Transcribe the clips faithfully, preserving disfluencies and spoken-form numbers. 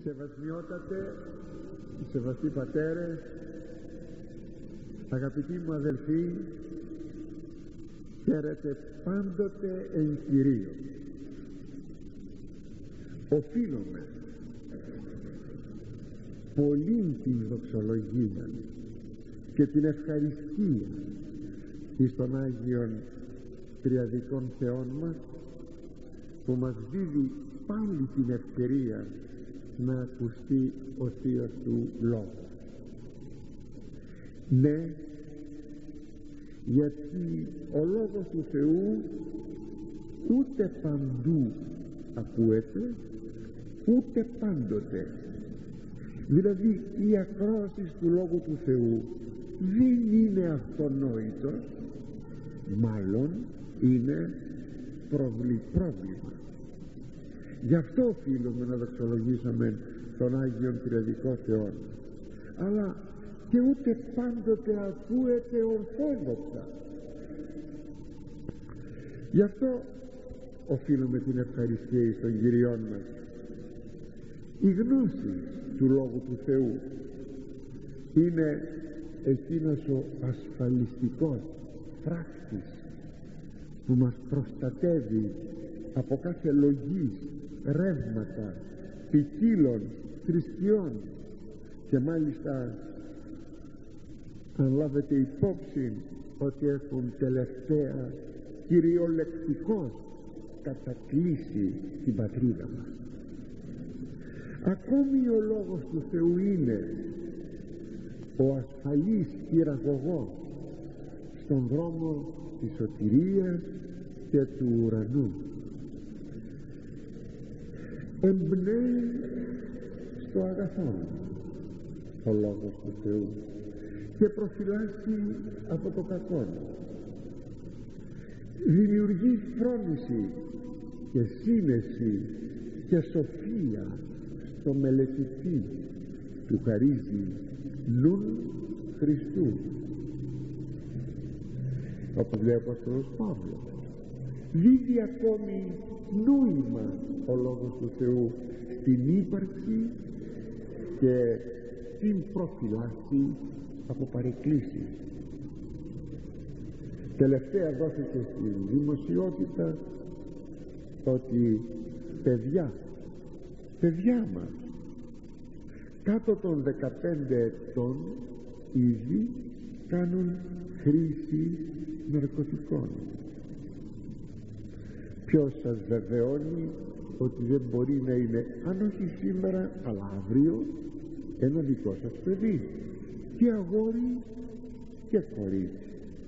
Σεβασμιότατε, σεβαστοί πατέρες, αγαπητοί μου αδελφοί, χαίρετε πάντοτε εν Κυρίω. Οφείλουμε πολύ την δοξολογία και την ευχαριστία εις τον Άγιον Τριαδικών Θεών μας, που μας δίδει πάλι την ευκαιρία να ακουστεί ο Θείος του Λόγος. Ναι, γιατί ο Λόγος του Θεού ούτε παντού ακούεται, ούτε πάντοτε. Δηλαδή η ακρόαση του Λόγου του Θεού δεν είναι αυτονόητος, μάλλον είναι πρόβλημα. Γι' αυτό οφείλουμε να δοξολογήσουμε τον Άγιον Τριαδικό Θεό, αλλά και ούτε πάντοτε ακούεται ορθόδοξα. Γι' αυτό οφείλουμε την ευχαριστία εις τον Κυριόν μας. Η γνώση του Λόγου του Θεού είναι εκείνος ο ασφαλιστικός φράχτης που μας προστατεύει από κάθε λογής, ρεύματα, ποικίλων, θρησκειών, και μάλιστα αν λάβετε υπόψη ότι έχουν τελευταία κυριολεκτικώς κατακλείσει την πατρίδα μας. Ακόμη ο Λόγος του Θεού είναι ο ασφαλής χειραγωγός στον δρόμο της σωτηρίας και του ουρανού. Εμπνέει στο αγαθό ο Λόγος του Θεού και προφυλάσσει από το κακό. Δημιουργεί φρόνηση και σύνεση και σοφία στο μελετητή, του χαρίζει νουν Χριστού, όπως λέει ο Απόστολος Παύλος. Δίδει ακόμη νόημα ο Λόγος του Θεού στην ύπαρξη και την προφυλάσσει από παρεκκλήσεις. Τελευταία δόθηκε στη δημοσιότητα ότι παιδιά παιδιά μας κάτω των δεκαπέντε ετών ήδη κάνουν χρήση ναρκωτικών. Ποιος σας βεβαιώνει ότι δεν μπορεί να είναι, αν όχι σήμερα αλλά αύριο, ένα δικό σας παιδί, και αγόρι και κορίτσι?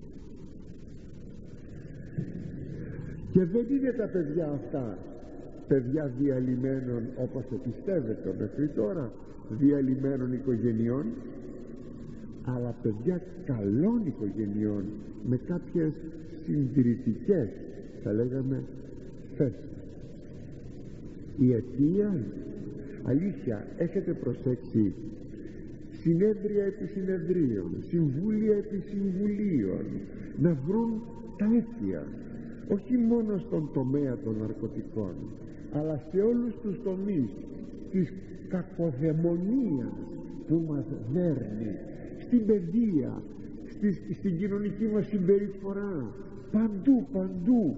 Και δεν είναι τα παιδιά αυτά παιδιά διαλυμένων, όπως πιστεύετε μέχρι τώρα, διαλυμένων οικογενειών, αλλά παιδιά καλών οικογενειών με κάποιες συντηρητικές, θα λέγαμε, θέσεις. Η αιτία, αλήθεια, έχετε προσέξει, συνέδρια επί συνεδρίων, συμβούλια επί συμβουλίων, να βρουν τα αίτια, όχι μόνο στον τομέα των ναρκωτικών, αλλά σε όλους τους τομείς της κακοδαιμονίας που μας δέρνει, στην παιδεία, στη, στην κοινωνική μας συμπεριφορά, παντού παντού.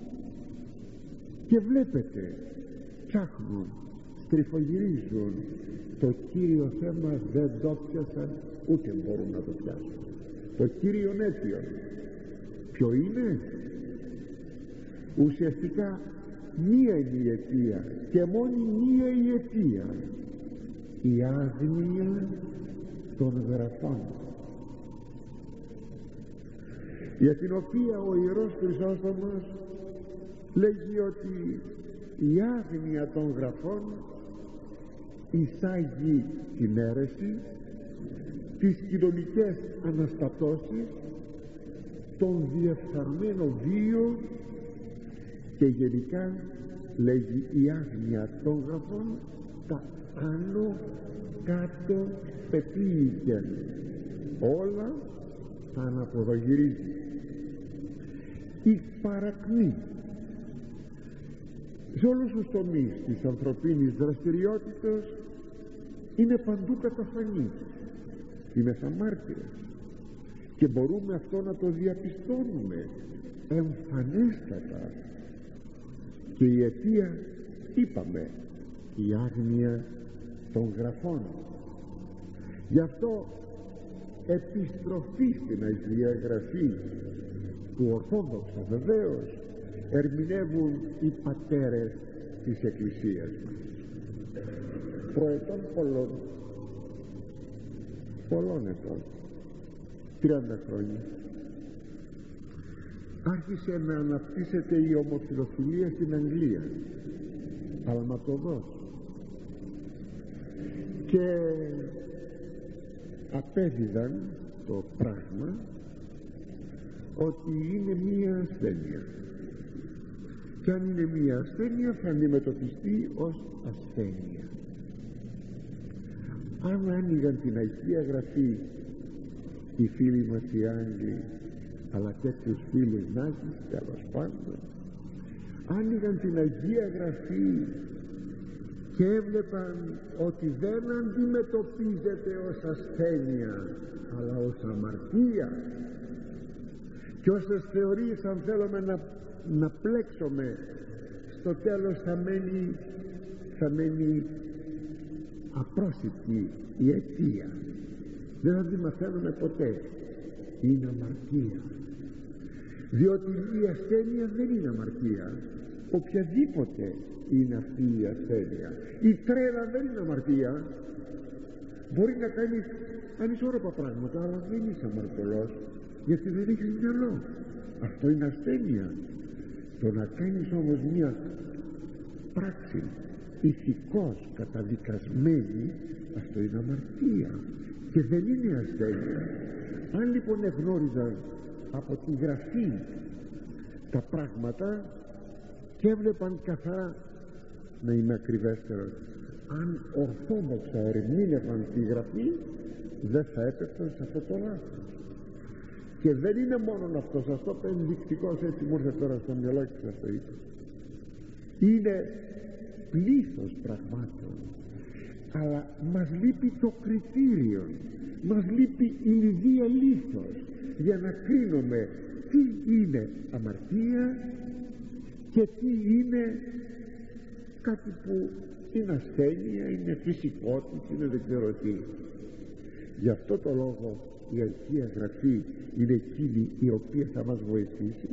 Και βλέπετε, ψάχνουν, στριφογυρίζουν, το κύριο θέμα δεν το πιάσαν, ούτε μπορούν να το πιάσουν. Το κύριο αίτιο ποιο είναι? Ουσιαστικά μία είναι η αιτία, και μόνη μία η αιτία: η άγνοια των γραφών, για την οποία ο Ιερός Χρυσόστομος λέγει ότι η άγνοια των γραφών εισάγει την αίρεση, τις κοινωνικές αναστατώσεις, τον διεφθαρμένο βίο, και γενικά λέγει η άγνοια των γραφών τα άνω κάτω πετύχεν, όλα τα αναποδογυρίζει. Η παρακμή σε όλους τους τομείς της ανθρωπίνης δραστηριότητας είναι παντού καταφανής. Είμαστε μάρτυρες και μπορούμε αυτό να το διαπιστώνουμε εμφανέστατα. Και η αιτία, είπαμε, η άγνοια των γραφών. Γι' αυτό επιστροφή στην Αγία Γραφή του Ορθόδοξου βεβαίως ερμηνεύουν οι πατέρες της Εκκλησίας μας. Προετών πολλών πολλών ετών, τριάντα χρόνια, άρχισε να αναπτύσσεται η ομοφυλοφιλία στην Αγγλία, αλματοδός, και απέδιδαν το πράγμα ότι είναι μία ασθένεια, και αν είναι μία ασθένεια θα αντιμετωπιστεί ως ασθένεια. Αν άνοιγαν την Αγία Γραφή οι φίλοι μας οι Άγγλοι, αλλά και τους φίλους Νάζης τέλος πάντων, άνοιγαν την Αγία Γραφή και έβλεπαν ότι δεν αντιμετωπίζεται ως ασθένεια αλλά ως αμαρτία, και όσες θεωρίες αν θέλουμε να, να πλέξουμε, στο τέλος θα μένει, θα μένει απρόσιτη η αιτία, δεν θα τη μαθαίνουμε ποτέ. Είναι αμαρτία, διότι η ασθένεια δεν είναι αμαρτία, οποιαδήποτε είναι αυτή η ασθένεια. Η τρέλα δεν είναι αμαρτία, μπορεί να κάνεις ανισόρροπα πράγματα αλλά δεν είσαι αμαρτωλός, γιατί δεν έχεις μυαλό. Αυτό είναι ασθένεια. Το να κάνεις όμως μια πράξη ηθικώς καταδικασμένη, αυτό είναι αμαρτία και δεν είναι ασθένεια. Αν λοιπόν εγνώριζαν από τη Γραφή τα πράγματα και έβλεπαν καθαρά, να είμαι ακριβέστερος, αν ορθόδοξα ερμήνευαν τη Γραφή, δεν θα έπεφταν σε αυτό το λάθος. Και δεν είναι μόνον αυτό, σας το είπε ενδεικτικός, έτσι μου ήρθε τώρα στο μυαλό και σας το είπα. Είναι πλήθος πραγμάτων, αλλά μας λείπει το κριτήριο, μας λείπει η λιδία λίθος για να κρίνουμε τι είναι αμαρτία και τι είναι κάτι που είναι ασθένεια, είναι φυσικότητα, είναι δεν ξέρω τι. Γι' αυτό το λόγο η Αγία Γραφή είναι εκείνη η οποία θα μας βοηθήσει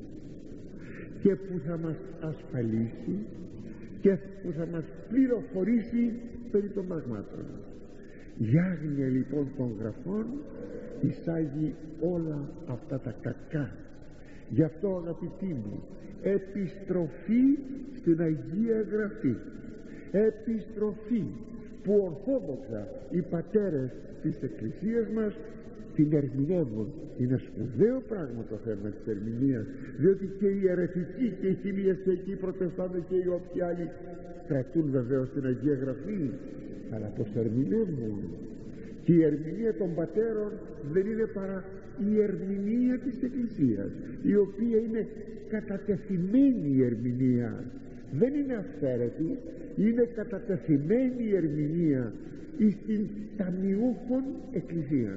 και που θα μας ασφαλίσει και που θα μας πληροφορήσει περί των πραγμάτων. Η άγνοια λοιπόν των γραφών εισάγει όλα αυτά τα κακά. Γι' αυτό αγαπητοί μου, επιστροφή στην Αγία Γραφή, επιστροφή που ορθόδοξα οι πατέρες της Εκκλησίας μας την ερμηνεύουν. Είναι σπουδαίο πράγμα το θέμα της ερμηνείας, διότι και οι αιρετικοί και οι χιλιαστικοί, οι προτεστάντες και οι όποιοι άλλοι κρατούν βεβαίως την Αγία Γραφή, αλλά πως ερμηνεύουν. Και η ερμηνεία των πατέρων δεν είναι παρά η ερμηνεία της Εκκλησίας, η οποία είναι κατατεθειμένη η ερμηνεία, δεν είναι αυθαίρετη, είναι κατατεθειμένη η ερμηνεία εις την ταμιούχων Εκκλησία.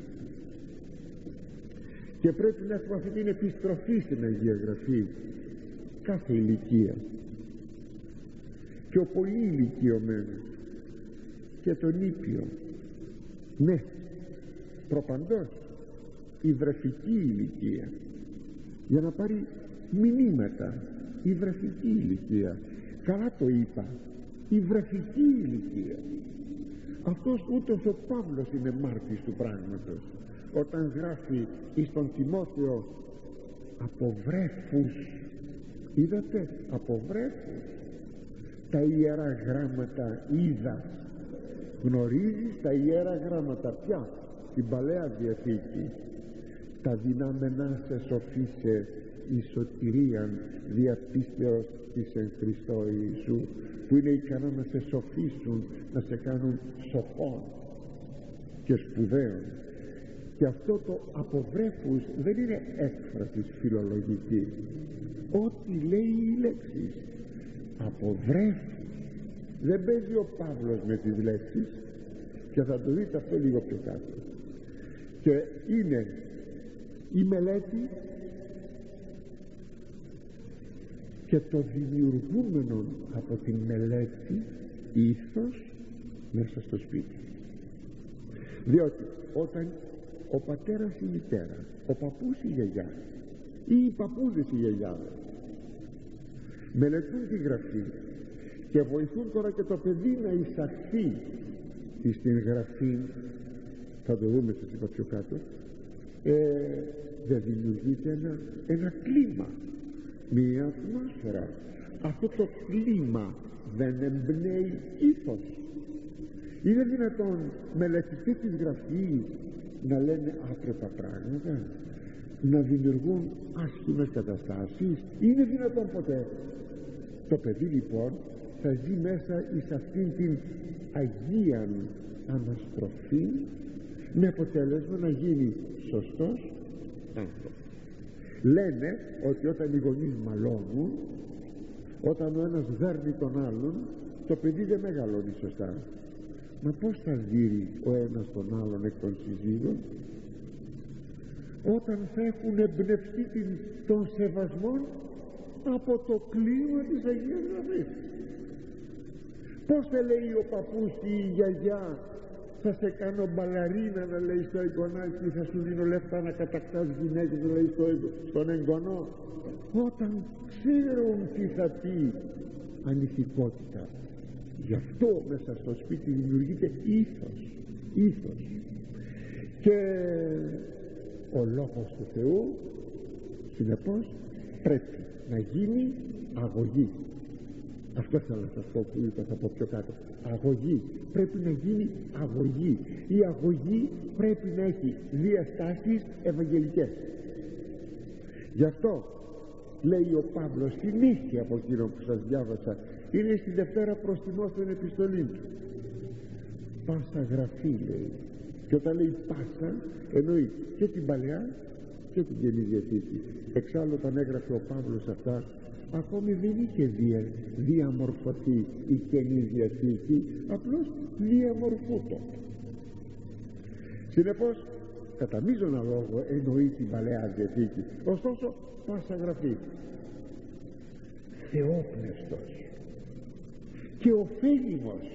Και πρέπει να έχουμε αυτή την επιστροφή στην Αγία Γραφή κάθε ηλικία, και ο πολύ ηλικιωμένος και τον ήπιο, ναι, προπαντός η βρεφική ηλικία, για να πάρει μηνύματα. Η βρεφική ηλικία, καλά το είπα, η βρεφική ηλικία. Αυτός ούτως ο Παύλος είναι μάρτης του πράγματος όταν γράφει εις τον Τιμόθεο από βρέφους. Είδατε, από βρέφους τα ιερά γράμματα είδα. Γνωρίζεις τα ιερά γράμματα πια, την Παλαιά Διαθήκη, τα δυνάμενά σε σοφίσε η σωτηρίαν δια πίστεως της εν Χριστώ Ιησού, που είναι ικανά να σε σοφίσουν, να σε κάνουν σοφών και σπουδαίων. Και αυτό το από βρέφους δεν είναι έκφραση φιλολογική. Ό,τι λέει η λέξη, από βρέφη. Δεν παίζει ο Παύλος με τις λέξεις, και θα το δείτε αυτό λίγο πιο κάτω. Και είναι η μελέτη και το δημιουργούμενο από τη μελέτη ήθος μέσα στο σπίτι. Διότι όταν ο πατέρας ή η μητέρα, ο παππούς ή η γιαγιά ή οι παππούδες ή οι γιαγιάδες μελετούν τη Γραφή και βοηθούν τώρα και το παιδί να εισαχθεί στην Γραφή, θα το δούμε σας είπα πιο κάτω, ε, δεν δημιουργείται ένα, ένα κλίμα, μία ατμόσφαιρα. Αυτό το κλίμα δεν εμπνέει ήθος. Είναι δυνατόν μελετητοί της Γραφής να λένε άπρεπα πράγματα, να δημιουργούν άσχημες καταστάσεις? Είναι δυνατόν ποτέ? Το παιδί λοιπόν θα ζει μέσα εις αυτήν την αγία αναστροφή, με αποτέλεσμα να γίνει σωστός άνθρωπος. Λένε ότι όταν οι γονείς μαλώνουν, όταν ο ένας δέρνει τον άλλον, το παιδί δεν μεγαλώνει σωστά. Μα πως θα δείρει ο ένας τον άλλον εκ των συζύγων? Όταν θα έχουν εμπνευστεί των σεβασμών από το κλίμα της Αγίας Γραφής. Πως θα λέει ο παππούς ή η γιαγιά, θα σε κάνω μπαλαρίνα, να λέει στο εγγονάκι, θα σου δίνω λεφτά να κατακτάς γυναίκες, να λέει στο, στον εγγονό, όταν ξέρουν τι θα πει ανηθικότητα. Γι' αυτό μέσα στο σπίτι δημιουργείται ήθος, ήθος. Και ο Λόγος του Θεού συνεπώς πρέπει να γίνει αγωγή. Αυτό θέλω να σας πω που είπα, θα πω πιο κάτω. Αγωγή, πρέπει να γίνει αγωγή. Η αγωγή πρέπει να έχει διαστάσεις ευαγγελικές. Γι' αυτό λέει ο Παύλος συνήθεια από εκείνο που σας διάβασα, είναι στη Δευτέρα προς Τιμόθεον επιστολή του, πάσα Γραφή λέει. Και όταν λέει πάσα εννοεί και την Παλαιά και την Καινή Διαθήκη. Εξάλλου όταν έγραφε ο Παύλος αυτά, ακόμη δεν είχε δια, διαμορφωθεί η Καινή Διαθήκη, απλώς διαμορφούτο. Συνεπώς κατά μείζωνα λόγο εννοεί την Παλαιά Διαθήκη, ωστόσο πάσα Γραφή θεόπνευστος και ωφέλιμος.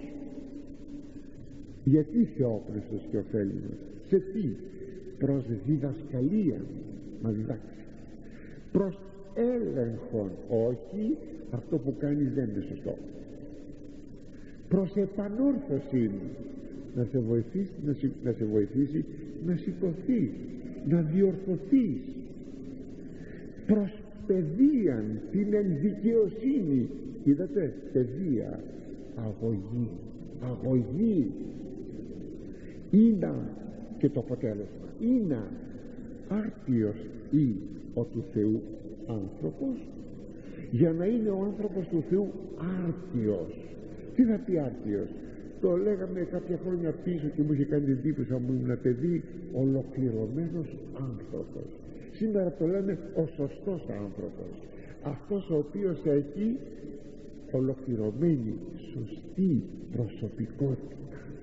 Γιατί θεόπνευστος και ωφέλιμος? Σε τι? Προς διδασκαλία μα διδάξει, προς έλεγχον, όχι αυτό που κάνεις δεν είναι σωστό, προς επανόρθωση, να σε βοηθήσει να, συ, να σε βοηθήσει να σηκωθείς, να διορθωθείς, προς παιδείαν, την ενδικαιοσύνη. Είδατε, παιδεία, αγωγή, αγωγή είναι και το αποτέλεσμα είναι άρτιος ή ο του Θεού άνθρωπος. Για να είναι ο άνθρωπος του Θεού άρτιος, τι θα πει άρτιος? Το λέγαμε κάποια χρόνια πίσω και μου είχε κάνει εντύπωση, μου ήμουν ένα παιδί, ολοκληρωμένος άνθρωπος. Σήμερα το λέμε ο σωστός άνθρωπος, αυτός ο οποίος έχει ολοκληρωμένη σωστή προσωπικότητα.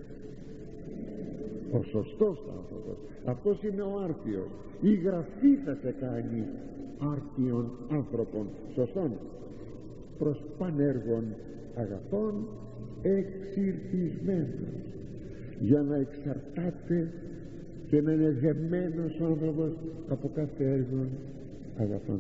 Ο σωστός άνθρωπος, αυτός είναι ο άρτιος. Η Γραφή θα σε κάνει άρτιον άνθρωπον, σωστόν, προς πανέργων αγαθών εξυρτισμένος, για να εξαρτάται και να είναι δεμένος ο άνθρωπος από κάθε έργο αγαθών.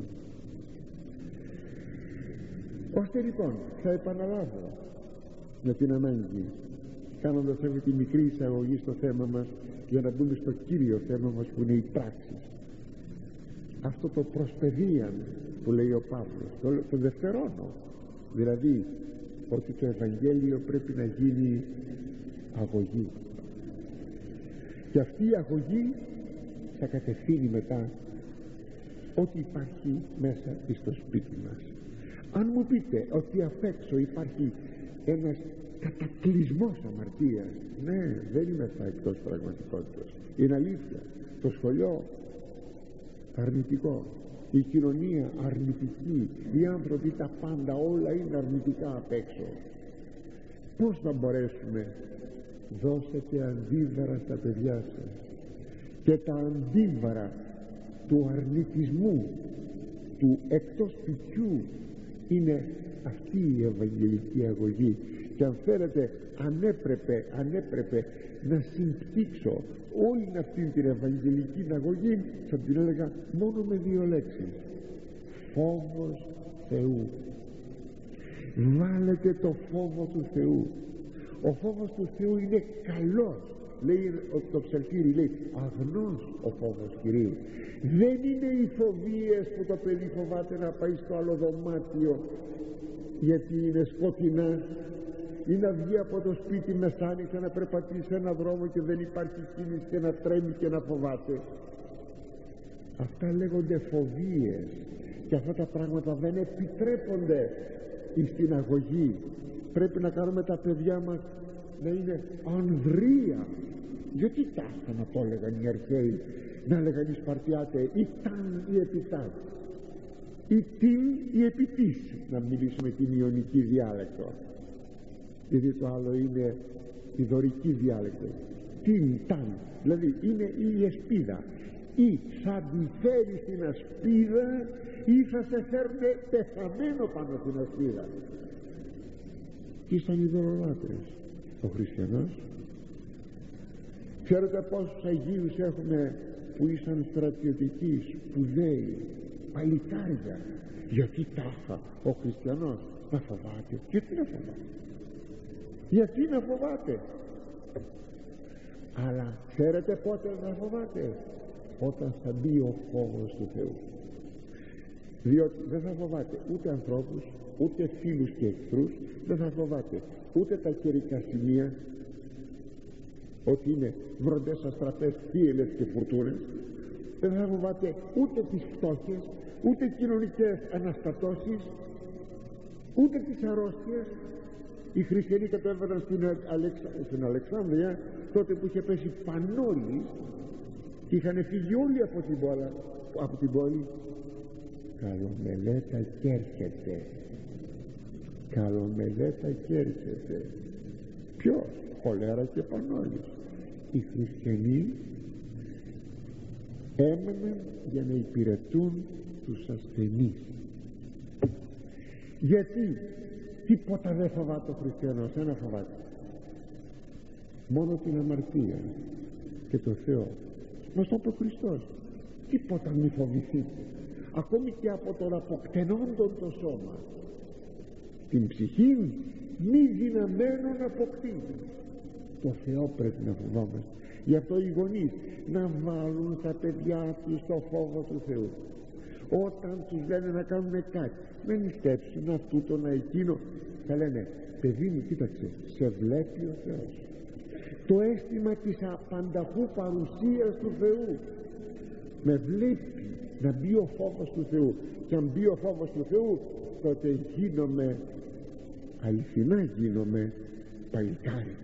Ώστε λοιπόν θα επαναλάβω με την ανάγκη, κάνοντας αυτή τη μικρή εισαγωγή στο θέμα μας, για να μπούμε στο κύριο θέμα μας που είναι η πράξη. Αυτό το προσπεδίαν που λέει ο Παύλος, το, το δευτερώνω, δηλαδή ότι το Ευαγγέλιο πρέπει να γίνει αγωγή, και αυτή η αγωγή θα κατευθύνει μετά ό,τι υπάρχει μέσα στο σπίτι μας. Αν μου πείτε ότι απ' έξω υπάρχει ένας κατακλυσμός αμαρτίας, ναι, δεν είμαι αυτά εκτός πραγματικότητας, είναι αλήθεια. Το σχολείο αρνητικό, η κοινωνία αρνητική, οι άνθρωποι τα πάντα όλα είναι αρνητικά απ' έξω. Πώς θα μπορέσουμε? Δώσετε αντίβαρα στα παιδιά σας, και τα αντίβαρα του αρνητισμού, του εκτός σπιτιού, είναι αυτή η ευαγγελική αγωγή. Και αν θέλετε, αν έπρεπε, αν έπρεπε να συμπτύξω όλη αυτή την ευαγγελική αγωγή, θα την έλεγα μόνο με δύο λέξεις: φόβος Θεού. Βάλετε το φόβο του Θεού. Ο φόβος του Θεού είναι καλός, λέει το ψαλτήρι, λέει αγνός ο φόβος Κυρίου. Δεν είναι οι φοβίες που το παιδί φοβάται να πάει στο άλλο δωμάτιο γιατί είναι σκοτεινά, ή να βγει από το σπίτι μεσάνυχτα να περπατήσει σε ένα δρόμο και δεν υπάρχει κίνηση και να τρέμει και να φοβάται. Αυτά λέγονται φοβίες, και αυτά τα πράγματα δεν επιτρέπονται στην αγωγή. Πρέπει να κάνουμε τα παιδιά μας να είναι ανδρεία. Γιατί τάχα να το έλεγαν οι αρχαίοι, να έλεγαν οι Σπαρτιάτες «Ηταν ή επιτάν», ή «την» ή «επιτής», να μιλήσουμε την ιωνική διάλεκτο, γιατί το άλλο είναι η δωρική διάλεκτο. «Την», «ταν», δηλαδή είναι η εσπίδα, ή θα τη φέρει στην ασπίδα ή θα σε φέρνε πεθαμένο πάνω στην ασπίδα. Τι ήταν οι ειδωλολάτρες? Ο χριστιανός. Ξέρετε πόσους Αγίους έχουμε που ήσαν στρατιωτικοί, σπουδαίοι, παλικάρια? Γιατί τάχα ο χριστιανός να φοβάται? Γιατί να φοβάται? Γιατί να φοβάται? Αλλά ξέρετε πότε να φοβάται? Όταν θα μπει ο φόβος του Θεού. Διότι δεν θα φοβάται ούτε ανθρώπους, ούτε φίλους και εχθρούς, δεν θα φοβάται ούτε τα καιρικά σημεία, ότι είναι βροντές αστραπές, θύελλες και φουρτούνες, δεν θα φοβάται ούτε τις φτώχειες, ούτε κοινωνικές αναστατώσεις, ούτε τις αρρώστιες. Οι χριστιανοί κατέβαιναν στην, Αλεξα... στην Αλεξάνδρεια τότε που είχε πέσει πανόλης και είχαν φύγει όλοι από την, πόλα, από την πόλη. Καλομελέτα κι έρχεται, καλομελέτα κι έρχεται. Ποιος? Χολέρα και πανόλης. Οι χριστιανοί έμεναν για να υπηρετούν τους ασθενείς. Γιατί? Τίποτα δεν φοβάται ο χριστιανός, ένα φοβάται, μόνο την αμαρτία και το Θεό. Μας το είπε ο Χριστός, τίποτα μη φοβηθείτε, ακόμη και από τον αποκτενόντον το σώμα, την ψυχή μη δυναμένον αποκτήνει. Το Θεό πρέπει να φοβόμαστε. Γι' αυτό οι γονείς να βάλουν τα παιδιά τους στο φόβο του Θεού. Όταν τους λένε να κάνουν κάτι, να νηστέψουν αυτού το να εκείνο, θα λένε παιδί μου κοίταξε, σε βλέπει ο Θεός. Το αίσθημα της απανταχού παρουσίας του Θεού με βλέπει, να μπει ο φόβος του Θεού. Και αν μπει ο φόβος του Θεού, τότε γίνομαι, αληθινά γίνομαι παλικάρι.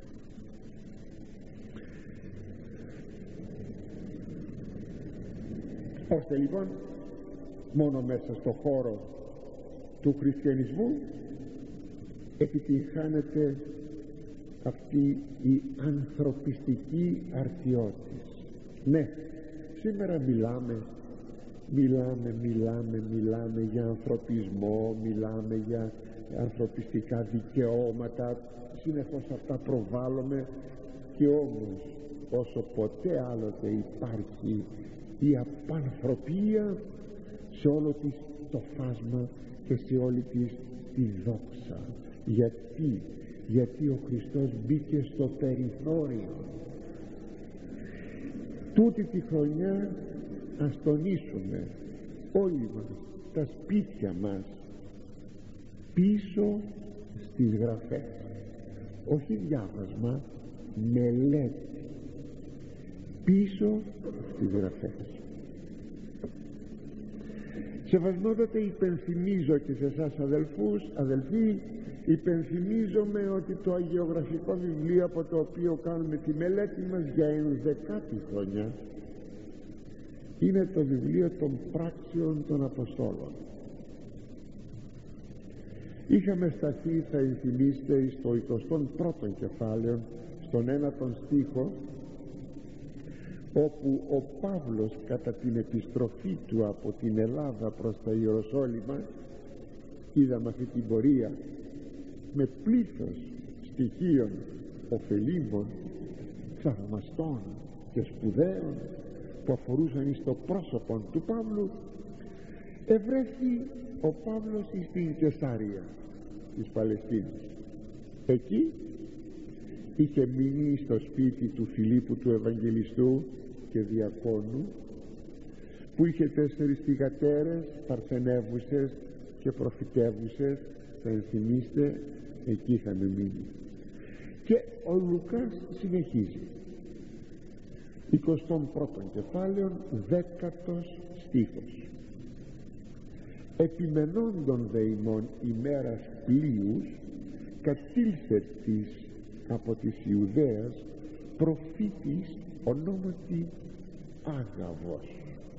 Ώστε λοιπόν μόνο μέσα στο χώρο του χριστιανισμού επιτυγχάνεται αυτή η ανθρωπιστική αρτιότης. Ναι, σήμερα μιλάμε μιλάμε, μιλάμε, μιλάμε για ανθρωπισμό, μιλάμε για ανθρωπιστικά δικαιώματα, συνεχώς αυτά προβάλλουμε, και όμως όσο ποτέ άλλοτε υπάρχει η απανθρωπία σε όλο της το φάσμα και σε όλη της τη δόξα. Γιατί? Γιατί ο Χριστός μπήκε στο περιθώριο. Τούτη τη χρονιά ας τονίσουμε όλοι μας τα σπίτια μας πίσω στις γραφές, όχι διάβασμα, μελέτη, πίσω στις γραφές. Σεβασμότατε, υπενθυμίζω και σε εσάς αδελφούς, αδελφοί, υπενθυμίζομαι ότι το αγιογραφικό βιβλίο από το οποίο κάνουμε τη μελέτη μας για ενδεκάτη χρονιά είναι το βιβλίο των πράξεων των Αποστόλων. Είχαμε σταθεί, θα ενθυμίστε, στο εικοστό πρώτο κεφάλαιο, στον ένατον στίχο, όπου ο Παύλος κατά την επιστροφή του από την Ελλάδα προς τα Ιεροσόλυμα, είδαμε αυτή την πορεία με πλήθος στοιχείων ωφελήμων, θαυμαστών και σπουδαίων που αφορούσαν στο πρόσωπο του Παύλου, ευρέθη ο Παύλος στην Καισάρια της Παλαιστίνης. Εκεί είχε μείνει στο σπίτι του Φιλίππου του Ευαγγελιστού και Διακόνου, που είχε τέσσερις θυγατέρες παρθενεύουσες και προφητεύουσες, θα ενθυμίστε, εκεί είχαμε μείνει. Και ο Λουκάς συνεχίζει, εικοστό πρώτο κεφάλαιο, δέκατος στίχος. Επιμενόντων δε ημών ημέρας πλοίους, κατήλθε της από της Ιουδαίας προφήτης ονόματι Άγαβος.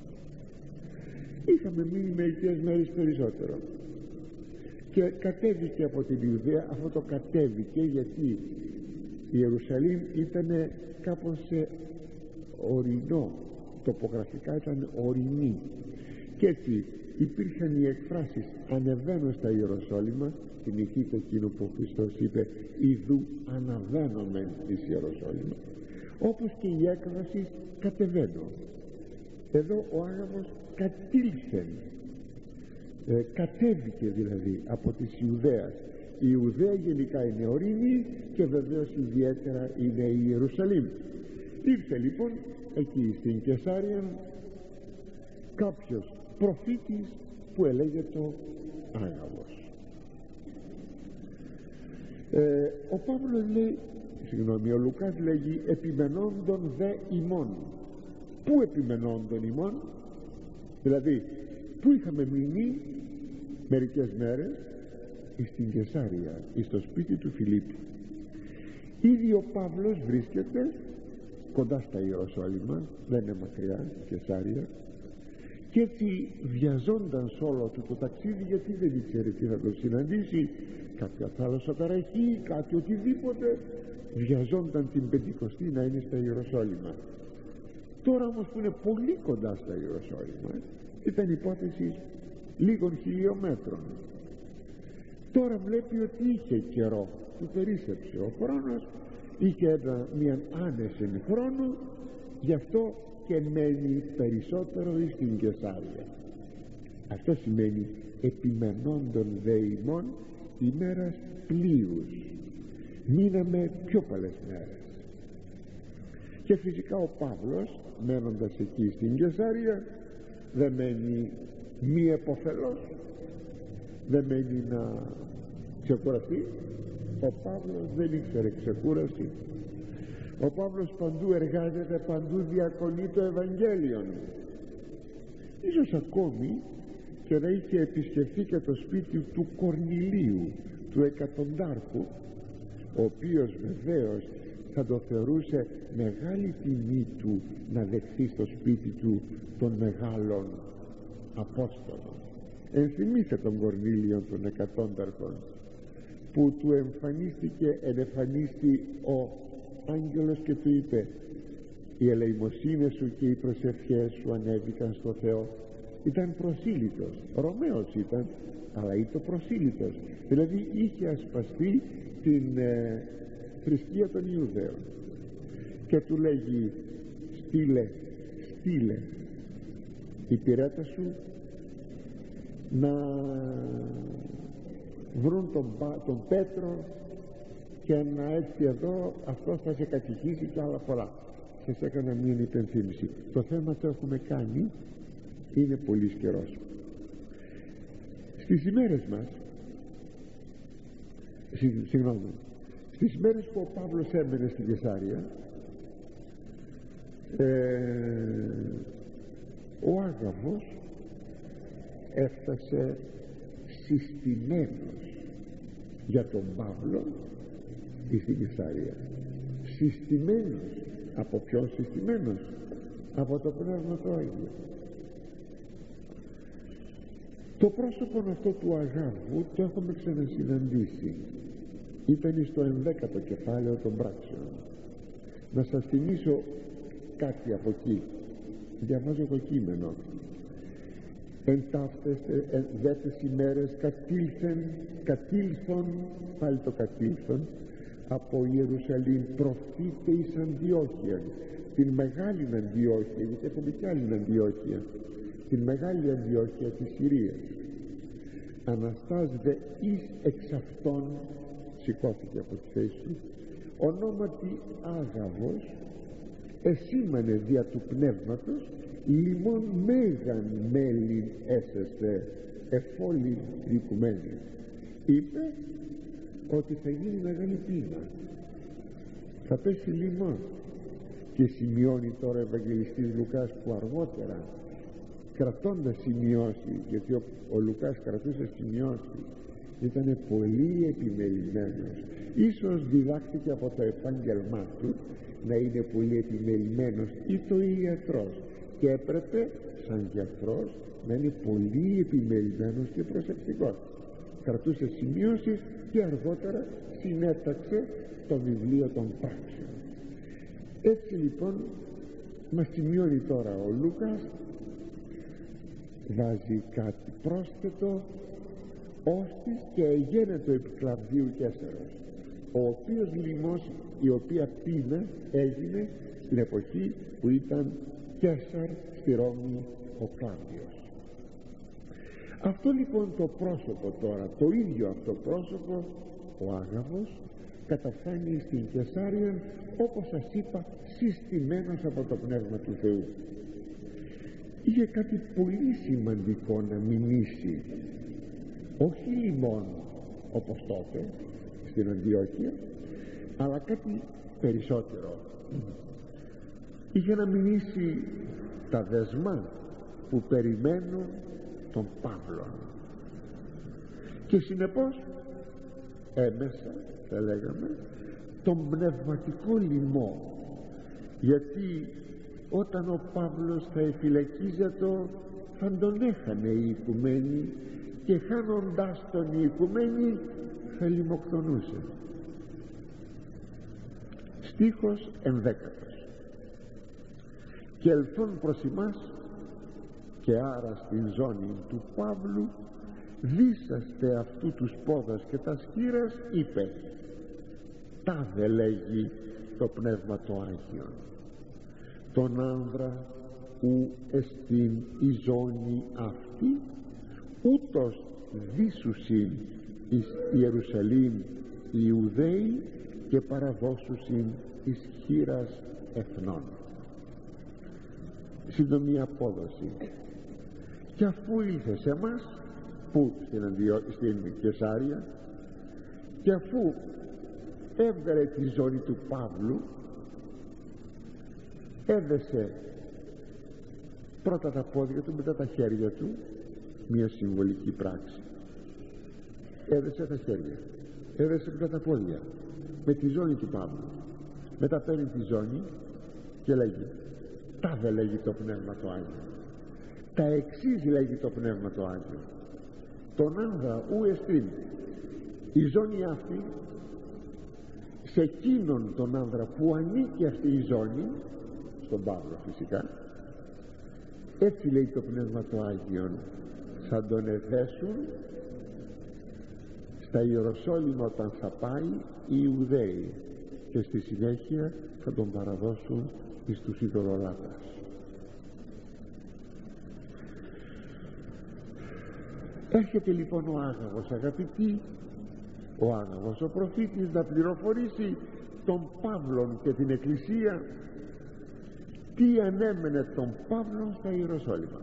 Είχαμε μείνει μερικές μέρες περισσότερο και κατέβηκε από την Ιουδαία. Αυτό το κατέβηκε γιατί η Ιερουσαλήμ ήταν κάπως σε ορεινό, τοπογραφικά ήταν ορεινή, και έτσι υπήρχαν οι εκφράσεις ανεβαίνω στα Ιεροσόλυμα. Θυμηθείτε εκείνο που ο Χριστός είπε «Ιδού αναβαίνομεν εις Ιεροσόλυμα», όπως και η έκφραση «κατεβαίνω». Εδώ ο Άγαβος κατήλθεν, ε, κατέβηκε δηλαδή από της Ιουδαίας. Η Ιουδαία γενικά είναι ορεινή και βεβαίως ιδιαίτερα είναι η Ιερουσαλήμ. Ήρθε λοιπόν εκεί στην Καισάρια κάποιος προφήτης που ελέγεται Άγαβος. ε, ο Παύλος λέει, συγγνώμη, ο Λουκάς λέγει επιμενόντων δε ημών. Πού επιμενόντων ημών? Δηλαδή πού είχαμε μείνει μερικές μέρες? Στην Καισάρια, στο σπίτι του Φιλίππου. Ήδη ο Παύλος βρίσκεται κοντά στα Ιεροσόλυμα, δεν είναι μακριά η Καισάρια, και έτσι βιαζόνταν σε όλο του το ταξίδι, γιατί δεν ήξερε τι θα το συναντήσει, κάποια θάλασσα ταραχή, κάτι οτιδήποτε. Βιαζόνταν την Πεντηκοστή να είναι στα Ιεροσόλυμα. Τώρα όμως που είναι πολύ κοντά στα Ιεροσόλυμα, ήταν υπόθεση λίγων χιλιόμετρων. Τώρα βλέπει ότι είχε καιρό, του περίσσεψε ο χρόνος, είχε ένα, μια άνεση χρόνου, γι' αυτό και μένει περισσότερο στην Καισάρια. Αυτό σημαίνει επιμενόντων δε ημών ημέρας πλοίους. Μείναμε πιο πολλές μέρες. Και φυσικά ο Παύλος, μένοντας εκεί στην Καισάρια, δεν μένει μη επωφελώς, δεν μένει να ξεκουραστεί. Ο Παύλος δεν ήξερε ξεκούραση. Ο Παύλος παντού εργάζεται, παντού διακονεί το Ευαγγέλιο. Ίσως ακόμη και να είχε επισκεφθεί και το σπίτι του Κορνηλίου, του εκατοντάρχου, ο οποίος βεβαίως θα το θεωρούσε μεγάλη τιμή του να δεχθεί στο σπίτι του των μεγάλων Απόστολων. Ενθυμίστε τον Κορνήλιο των εκατόνταρχων, που του εμφανίστηκε, ενεφανίστη ο άγγελος και του είπε «Οι ελεημοσύνες σου και οι προσευχές σου ανέβηκαν στο Θεό». Ήταν προσήλυτος, Ρωμαίος ήταν, αλλά ήταν προσήλυτος, δηλαδή είχε ασπαστεί την ε, θρησκεία των Ιουδαίων, και του λέγει «Στείλε, στείλε υπηρέτες σου να βρουν τον, τον Πέτρο και να έρθει εδώ, αυτός θα σε κατηχήσει και άλλα πολλά». Σας έκανα μια υπενθύμηση. Το θέμα το έχουμε κάνει, είναι πολύ καιρός. Στις ημέρες μας, συγγνώμη, στις μέρες που ο Παύλος έμενε στην Καισάρια, ε, ο Άγαβος έφτασε συστημένος για τον Παύλο στην Καισάρια. Συστημένος. Από ποιον συστημένος? από το Πνεύμα το Άγιο. Το πρόσωπο αυτό του αγάπου το έχουμε ξανασυναντήσει. Ήταν στο ενδέκατο κεφάλαιο των πράξεων. Να σας θυμίσω κάτι από εκεί. Διαβάζω το κείμενο. Εν ταύτες δέτες ημέρες κατήλθεν, κατήλθον, πάλι το κατήλθον, από Ιερουσαλήμ προφήτε εις Αντιόχεια, την μεγάλη Αντιόχεια, γιατί έχουμε κι άλλη Αντιόχεια, την μεγάλη Αντιόχεια της Συρίας. Αναστάζεται εις εξ αυτών, σηκώθηκε από τη θέση του, ονόματι Άγαβος, εσήμανε δια του πνεύματος, λιμών μέγαν μέλην έσεσθε εφόλην οικουμένη. Είπε ότι θα γίνει μεγάλη πείνα, θα πέσει λιμόν. Και σημειώνει τώρα ο Ευαγγελιστής Λουκάς, που αργότερα, κρατώντας σημειώσεις, γιατί ο, ο Λουκάς κρατούσε σημειώσεις, ήταν πολύ επιμελημένος. Ίσως διδάχθηκε από το επάγγελμά του να είναι πολύ επιμελημένος, ή το ιατρός, και έπρεπε σαν γιατρός να είναι πολύ επιμελημένος και προσεκτικός. Κρατούσε σημειώσεις και αργότερα συνέταξε το βιβλίο των πράξεων. Έτσι λοιπόν μας σημειώνει τώρα ο Λούκας, βάζει κάτι πρόσθετο, ώστις και εγένετο επί Κλαβδίου Καίσαρος, ο οποίος λοιμός, η οποία πείνα έγινε στην εποχή που ήταν Καίσαρ στη Ρώμη ο Κλάβδιος. Αυτό λοιπόν το πρόσωπο τώρα, το ίδιο αυτό πρόσωπο, ο Άγαβος, καταφθάνει στην Καισάρια, όπως σας είπα, συστημένος από το Πνεύμα του Θεού. Είχε κάτι πολύ σημαντικό να μιμήσει, όχι λιμόν όπως τότε στην Αντιόχεια, αλλά κάτι περισσότερο. Είχε να μιμήσει τα δεσμά που περιμένουν τον Παύλο, και συνεπώς έμεσα θα λέγαμε τον πνευματικό λοιμό, γιατί όταν ο Παύλος θα εφυλακίζεται θα τον έχανε οι οικουμένοι, και χάνοντάς τον οι οικουμένοι θα λιμοκτονούσε. Στίχος ενδέκατος. Και ελθόν προς ημάς, και άρα στην ζώνη του Παύλου, δίσαστε αυτού τους πόδας και τα σκύρας, είπε, τάδε λέγει το Πνεύμα το Άγιο, τον άνδρα ου εστίν η ζώνη αυτή, ούτως δίσουσιν εις Ιερουσαλήμ οι Ιουδαίοι, και παραδώσουσιν εις χήρας εθνών. Σύντομη απόδοση. Και αφού ήλθε σε μας, που στην, Αντιο... στην Καισάρια, και αφού έβγαλε τη ζώνη του Παύλου, έδεσε πρώτα τα πόδια του, μετά τα χέρια του, μια συμβολική πράξη. Έδεσε τα χέρια, έδεσε μετά τα πόδια με τη ζώνη του Παύλου. Μετά παίρνει τη ζώνη και λέγει, τάδε λέγει το Πνεύμα το Άγιο, τα εξής λέγει το Πνεύμα το Άγιο, τον άνδρα ου εστίν η ζώνη αυτή, σε εκείνον τον άνδρα που ανήκει αυτή η ζώνη, στον Παύλο φυσικά, έτσι λέει το Πνεύμα το Άγιο, θα τον εδέσουν στα Ιεροσόλυμα όταν θα πάει οι Ιουδαίοι, και στη συνέχεια θα τον παραδώσουν εις τους ειδωλολάτρας. Έρχεται λοιπόν ο Άγαβος, αγαπητοί, ο Άγαβος ο προφήτης, να πληροφορήσει τον Παύλον και την Εκκλησία τι ανέμενε τον Παύλον στα Ιεροσόλυμα.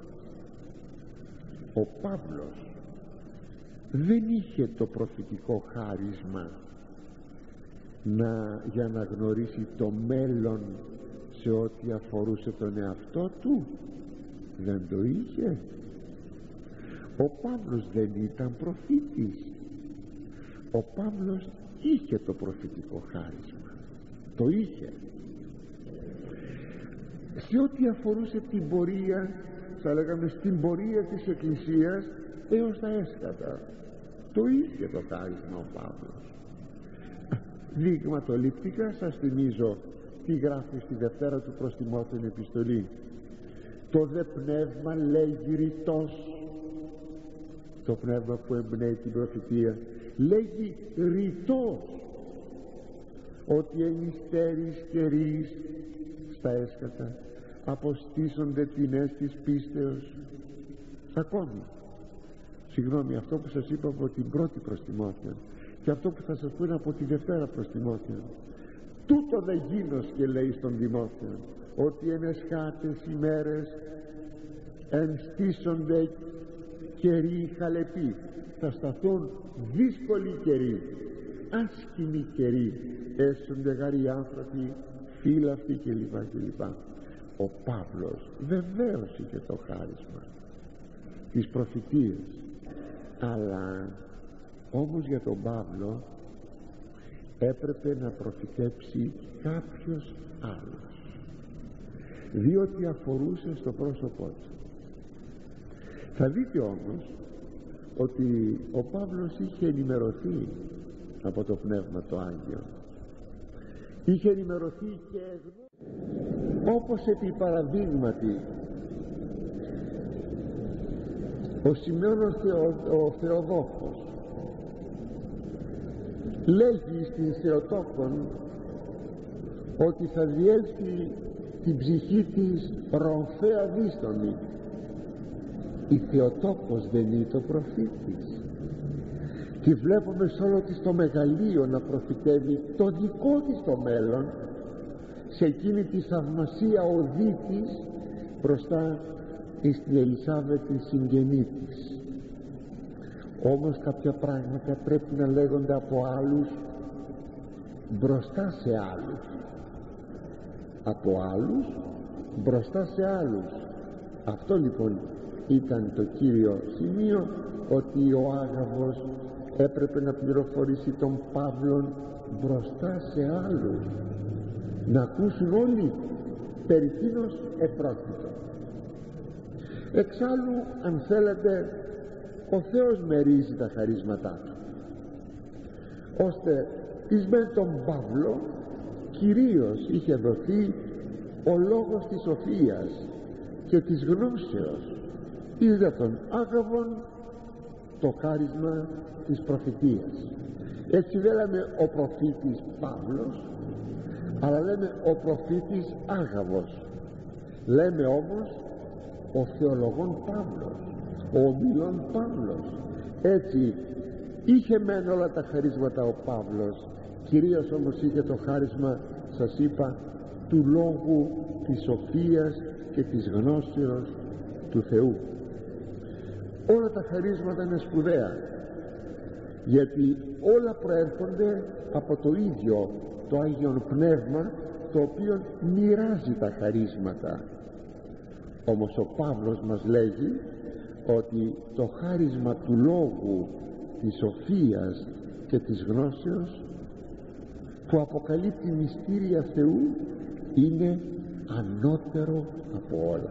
Ο Παύλος δεν είχε το προφητικό χάρισμα να, για να γνωρίσει το μέλλον σε ό,τι αφορούσε τον εαυτό του. Δεν το είχε. Ο Παύλος δεν ήταν προφήτης. Ο Παύλος είχε το προφητικό χάρισμα, το είχε. σε ό,τι αφορούσε την πορεία, θα λέγαμε στην πορεία της Εκκλησίας έως τα έσκατα. Το είχε το χάρισμα ο Παύλος. Δειγματοληπτικά σας θυμίζω τι γράφει στη Δευτέρα του προς Τιμόθεον επιστολή. Το δε πνεύμα λέγει ρητός, το πνεύμα που εμπνέει την προφητεία λέγει ρητός, ότι εν υστέρης καιρής στα έσκατα αποστήσονται ποινές της πίστεως. Ακόμη, συγγνώμη, αυτό που σας είπα από την πρώτη προς Τιμόθεον και αυτό που θα σας πω είναι από τη Δευτέρα προς Τιμόθεον. Τούτο δε γίνος, και λέει στον Τιμόθεον, ότι εν εσχάτες ημέρες ενστήσονται καιροί χαλεποί, θα σταθούν δύσκολοι καιροί, άσκημοι καιροί, έσονται γαροί άνθρωποι, φύλαυτοι κλπ. κλπ. Ο Παύλος βεβαίως είχε το χάρισμα της προφητείας, αλλά όμως για τον Παύλο έπρεπε να προφητέψει κάποιος άλλος, διότι αφορούσε στο πρόσωπό του. Θα δείτε όμως ότι ο Παύλος είχε ενημερωθεί από το Πνεύμα το Άγιο, είχε ενημερωθεί και όπως επί παραδείγματι ο Σημειών ο, Θεο, ο Θεοδόχος λέγει στην Θεοτόκον ότι θα διέλθει την ψυχή της ρομφαία δύστονη. Η Θεοτόκος δεν είναι το προφήτης, τη βλέπουμε σε όλο της το μεγαλείο να προφητεύει το δικό της το μέλλον, σε εκείνη τη θαυμασία οδή της μπροστά στην Ελισάβετ τη συγγενή της. Όμως κάποια πράγματα πρέπει να λέγονται από άλλους μπροστά σε άλλους, από άλλους μπροστά σε άλλους. Αυτό λοιπόν ήταν το κύριο σημείο, ότι ο Άγαβος έπρεπε να πληροφορήσει τον Παύλον μπροστά σε άλλους, να ακούσουν όλοι περί τίνος επρόκειτο. Εξάλλου, αν θέλετε, ο Θεός μερίζει τα χαρίσματά του, ώστε εις μεν τον Παύλο κυρίως είχε δοθεί ο λόγος της σοφίας και της γνώσεως, εις δε τον Άγαβον το χάρισμα της προφητείας. Έτσι δεν λέμε ο προφήτης Παύλος, αλλά λέμε ο προφήτης Άγαβος. Λέμε όμως ο θεολογών Παύλος, ο ομιλών Παύλος. Έτσι είχε μεν όλα τα χαρίσματα ο Παύλος, κυρίως όμως είχε το χάρισμα, σας είπα, του λόγου, της σοφίας και της γνώσεως του Θεού. Όλα τα χαρίσματα είναι σπουδαία, γιατί όλα προέρχονται από το ίδιο το Άγιον Πνεύμα, το οποίο μοιράζει τα χαρίσματα. Όμως ο Παύλος μας λέγει ότι το χάρισμα του λόγου, της σοφίας και της γνώσεως, που αποκαλύπτει μυστήρια Θεού, είναι ανώτερο από όλα.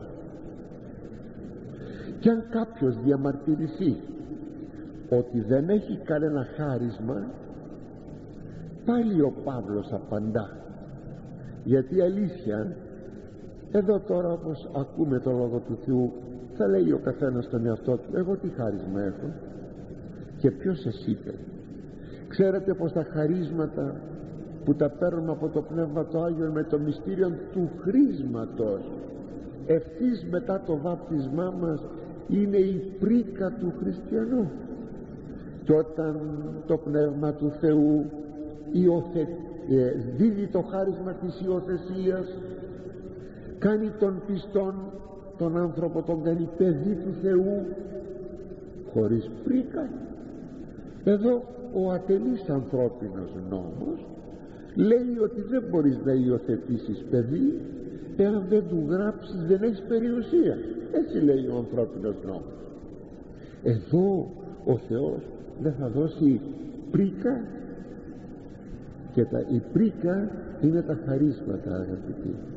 Και αν κάποιος διαμαρτυρηθεί ότι δεν έχει κανένα χάρισμα, πάλι ο Παύλος απαντά, γιατί αλήθεια, εδώ τώρα όπως ακούμε το Λόγο του Θεού, θα λέει ο καθένας στον εαυτό του, εγώ τι χάρισμα έχω και ποιος σας είπε? Ξέρετε πως τα χαρίσματα που τα παίρνουμε από το Πνεύμα το Άγιο με το μυστήριο του χρίσματος, ευθύς μετά το βάπτισμά μας, είναι η πρίκα του χριστιανού. Και όταν το Πνεύμα του Θεού υιοθε, ε, δίδει το χάρισμα της υιοθεσίας, κάνει τον πιστόν τον άνθρωπο, τον κάνει παιδί του Θεού χωρίς πρίκα. Εδώ ο ατελής ανθρώπινος νόμος λέει ότι δεν μπορείς να υιοθετήσεις παιδί εάν δεν του γράψεις, δεν έχεις περιουσία. Έτσι λέει ο ανθρώπινος νόμος. Εδώ ο Θεός δεν θα δώσει πρίκα, και τα, η πρίκα είναι τα χαρίσματα, αγαπητοί.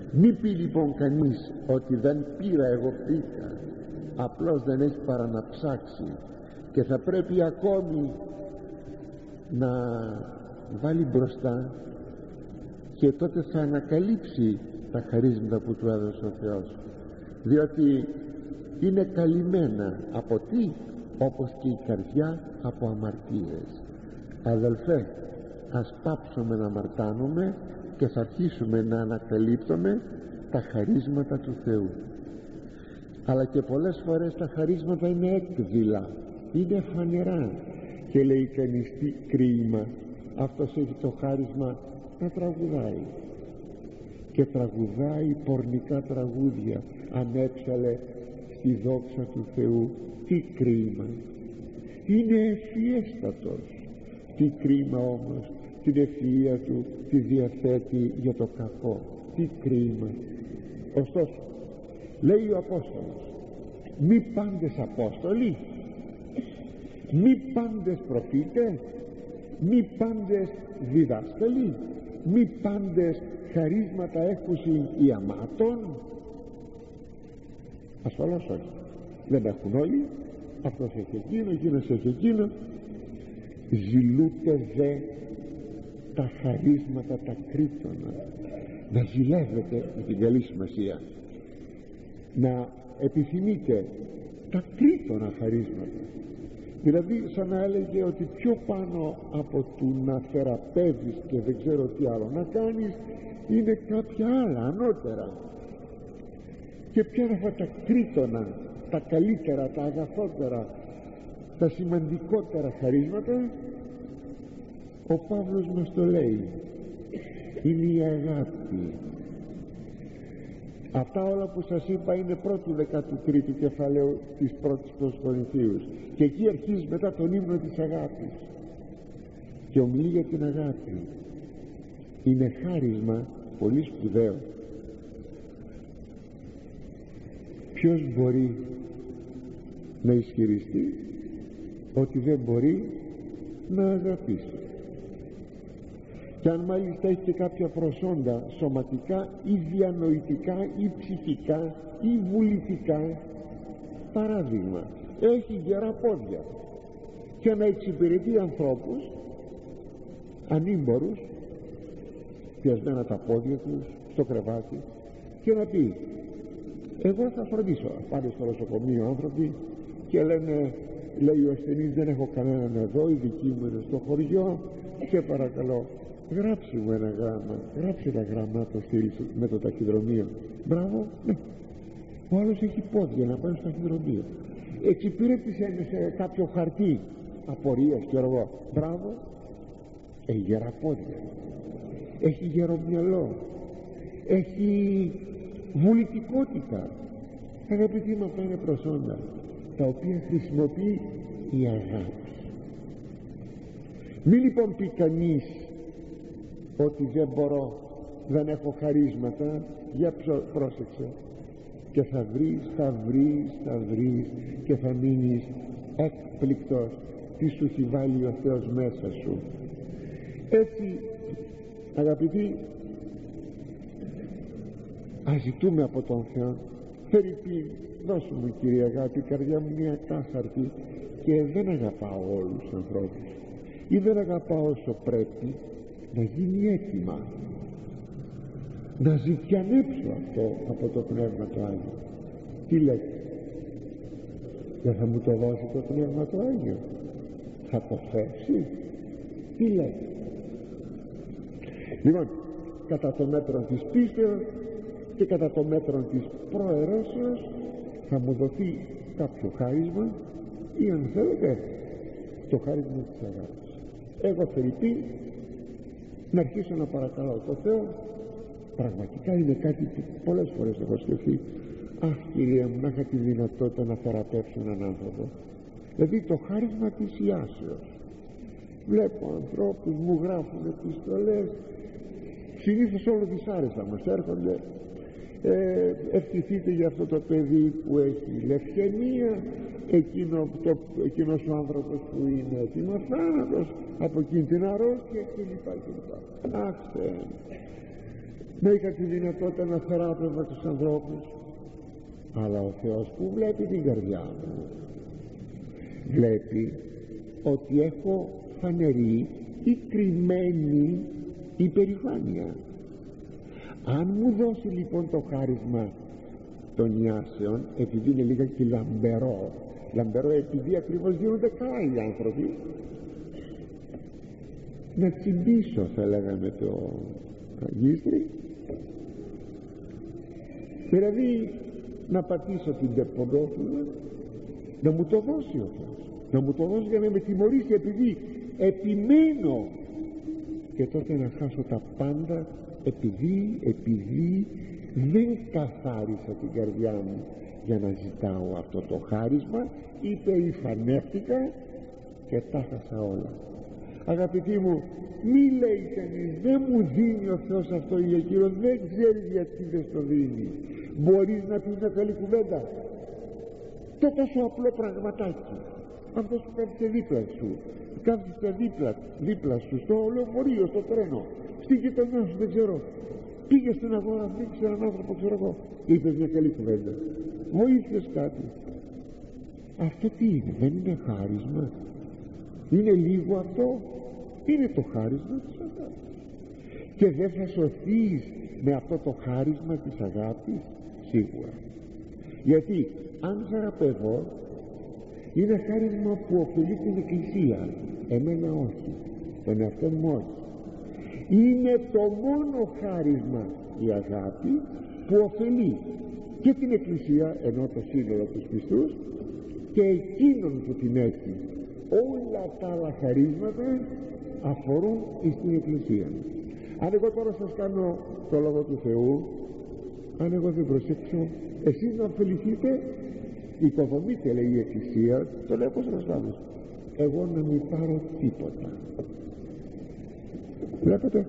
Μη πει λοιπόν κανείς ότι δεν πήρα, εγώ πήγα. Απλώς δεν έχει παρά να ψάξει, και θα πρέπει ακόμη να βάλει μπροστά, και τότε θα ανακαλύψει τα χαρίσματα που του έδωσε ο Θεός, διότι είναι καλυμμένα από τι? Όπως και η καρδιά από αμαρτίες. Αδελφέ, ας πάψουμε να αμαρτάνουμε και θα αρχίσουμε να ανακαλύπτουμε τα χαρίσματα του Θεού. Αλλά και πολλές φορές τα χαρίσματα είναι έκδηλα, είναι φανερά, και λέει κανείς τι κρίμα, αυτός έχει το χάρισμα να τραγουδάει, και τραγουδάει πορνικά τραγούδια, ανέψαλε στη δόξα του Θεού. Τι κρίμα, είναι ευφιέστατος. Τι κρίμα όμως την ευφυΐα του τη διαθέτει για το κακό. Τι κρίμα. Ωστόσο λέει ο Απόστολος, μη πάντες Απόστολοι, μη πάντες προφήτες, μη πάντες διδάσκαλοι, μη πάντες χαρίσματα έχουσιν οι αμάτων. Ασφαλώς όχι, δεν έχουν όλοι. Αυτός έχει εκείνο, εκείνος έχει εκείνο. Ζηλούτε δε τα χαρίσματα τα κρίτωνα. Να ζηλεύετε με την καλή σημασία, να επιθυμείτε τα κρίτωνα χαρίσματα. Δηλαδή σαν να έλεγε ότι πιο πάνω από του να θεραπεύεις και δεν ξέρω τι άλλο να κάνεις, είναι κάποια άλλα ανώτερα. Και ποια είναι αυτά τα κρίτωνα, τα καλύτερα, τα αγαθότερα, τα σημαντικότερα χαρίσματα? Ο Παύλος μας το λέει, είναι η αγάπη. Αυτά όλα που σας είπα είναι πρώτου δεκατρίτου κεφαλαίου της πρώτης προς Κορινθίους, και εκεί αρχίζει μετά τον ύμνο της αγάπης και ομιλεί για την αγάπη. Είναι χάρισμα πολύ σπουδαίο. Ποιος μπορεί να ισχυριστεί ότι δεν μπορεί να αγαπήσει? Και αν μάλιστα έχει και κάποια προσόντα σωματικά ή διανοητικά ή ψυχικά ή βουλητικά, παράδειγμα, έχει γερά πόδια, και να εξυπηρετεί ανθρώπους ανήμπορους, πιασμένα τα πόδια τους στο κρεβάτι, και να πει, εγώ θα φροντίσω. Πάνε στο νοσοκομείο άνθρωποι και λένε, λέει ο ασθενής, δεν έχω κανέναν εδώ, η δική μου είναι στο χωριό, σε παρακαλώ γράψε μου ένα γράμμα, γράψε ένα γράμμα, το στείλει με το ταχυδρομείο. Μπράβο, ναι. Ο άλλος έχει πόδια να πάει στο ταχυδρομείο, εξυπηρέτησε σε κάποιο χαρτί απορίας και εγώ. Μπράβο, έχει γερά πόδια, έχει γερομυαλό, έχει βουλητικότητα. Αγαπητοί μου, αυτά είναι προσόντα τα οποία χρησιμοποιεί η αγάπη. Μη λοιπόν πει κανείς ότι δεν μπορώ, δεν έχω χαρίσματα. Για πρόσεξε, και θα βρεις, θα βρεις, θα βρεις και θα μείνεις έκπληκτος τι σου έχει βάλει ο Θεός μέσα σου. Έτσι αγαπητοί, ας ζητούμε από τον Θεό, Φερρυπίν, δώσου μου Κύριε αγάπη, η καρδιά μου είναι ακάθαρτη και δεν αγαπάω όλους τους ανθρώπους, ή δεν αγαπάω όσο πρέπει, να γίνει έτοιμα, να ζητιανέψω αυτό από το Πνεύμα το Άγιο. Τι λέτε, δεν θα μου το δώσει το Πνεύμα το Άγιο? Θα το θέσει? Τι λέτε? Λοιπόν, κατά το μέτρο της πίστεως και κατά το μέτρο της προαιρέσεως θα μου δοθεί κάποιο χάρισμα, ή αν θέλετε το χάρισμα της αγάπης. Εγώ Φερρυπίν, να αρχίσω να παρακαλώ το Θεό. Πραγματικά είναι κάτι που πολλές φορές έχω σκεφτεί. Αχ Κυρία μου, να είχα τη δυνατότητα να θεραπεύσω έναν άνθρωπο. Δηλαδή το χάρισμα της ιάσεως. Βλέπω ανθρώπους μου γράφουν επιστολές, συνήθως όλο δυσάρεστα μας έρχονται. Ε, ευχηθείτε για αυτό το παιδί που έχει λευκαιμία, εκείνο, το, εκείνος ο άνθρωπος που είναι έτοιμο θάνατος από εκείνη την αρρώστια κλπ. Αχ Θεέ, να είχα τη δυνατότητα να θεράπευα τους ανθρώπους, αλλά ο Θεός που βλέπει την καρδιά μου βλέπει ότι έχω φανερή ή κρυμμένη υπερηφάνεια. Αν μου δώσει λοιπόν το χάρισμα των ιάσεων, επειδή είναι λίγα και λαμπερό, λαμπερό επειδή ακριβώς γίνονται καλά οι άνθρωποι, να τσιμπήσω, θα λέγαμε το γύστρι, δηλαδή να πατήσω την τεποντόφυλλα, να μου το δώσει ο Θεός, να μου το δώσει για να με τιμωρήσει επειδή επιμένω, και τότε να χάσω τα πάντα επειδή, επειδή δεν καθάρισα την καρδιά μου για να ζητάω αυτό το χάρισμα, υπερηφανεύτηκα και τα χάσα όλα. Αγαπητοί μου, μη λέει κανείς δεν μου δίνει ο Θεός αυτό ή εκείνο, δεν ξέρει γιατί δεν στο δίνει. Μπορείς να πεις μια καλή κουβέντα, το τόσο απλό πραγματάκι, αυτός που κάθισε δίπλα σου, κάθισε δίπλα, δίπλα σου στο λεωφορείο, στο τρένο, στην γειτονιά σου, δεν ξέρω, πήγε στην αγορά, δείξε έναν άνθρωπο, ξέρω εγώ, είπες μια καλή κουβέντα, βοήθειες κάτι. Αυτό τι είναι? Δεν είναι χάρισμα? Είναι λίγο αυτό? Είναι το χάρισμα της αγάπης. Και δεν θα σωθείς με αυτό το χάρισμα της αγάπης? Σίγουρα. Γιατί αν σε αγαπεύω, είναι χάρισμα που ωφελεί την Εκκλησία, εμένα όχι, τον εαυτό μου όχι. Είναι το μόνο χάρισμα η αγάπη που ωφελεί και την Εκκλησία, ενώ το σύνολο τους πιστούς, και εκείνον που την έχει. Όλα τα άλλα χαρίσματα αφορούν στην Εκκλησία. Αν εγώ τώρα σας κάνω το λόγο του Θεού, αν εγώ δεν προσέξω, εσείς να ωφεληθείτε, οικοδομείτε, λέει η Εκκλησία, το λέω πως σας βάλω, εγώ να μην πάρω τίποτα. Βλέπετε,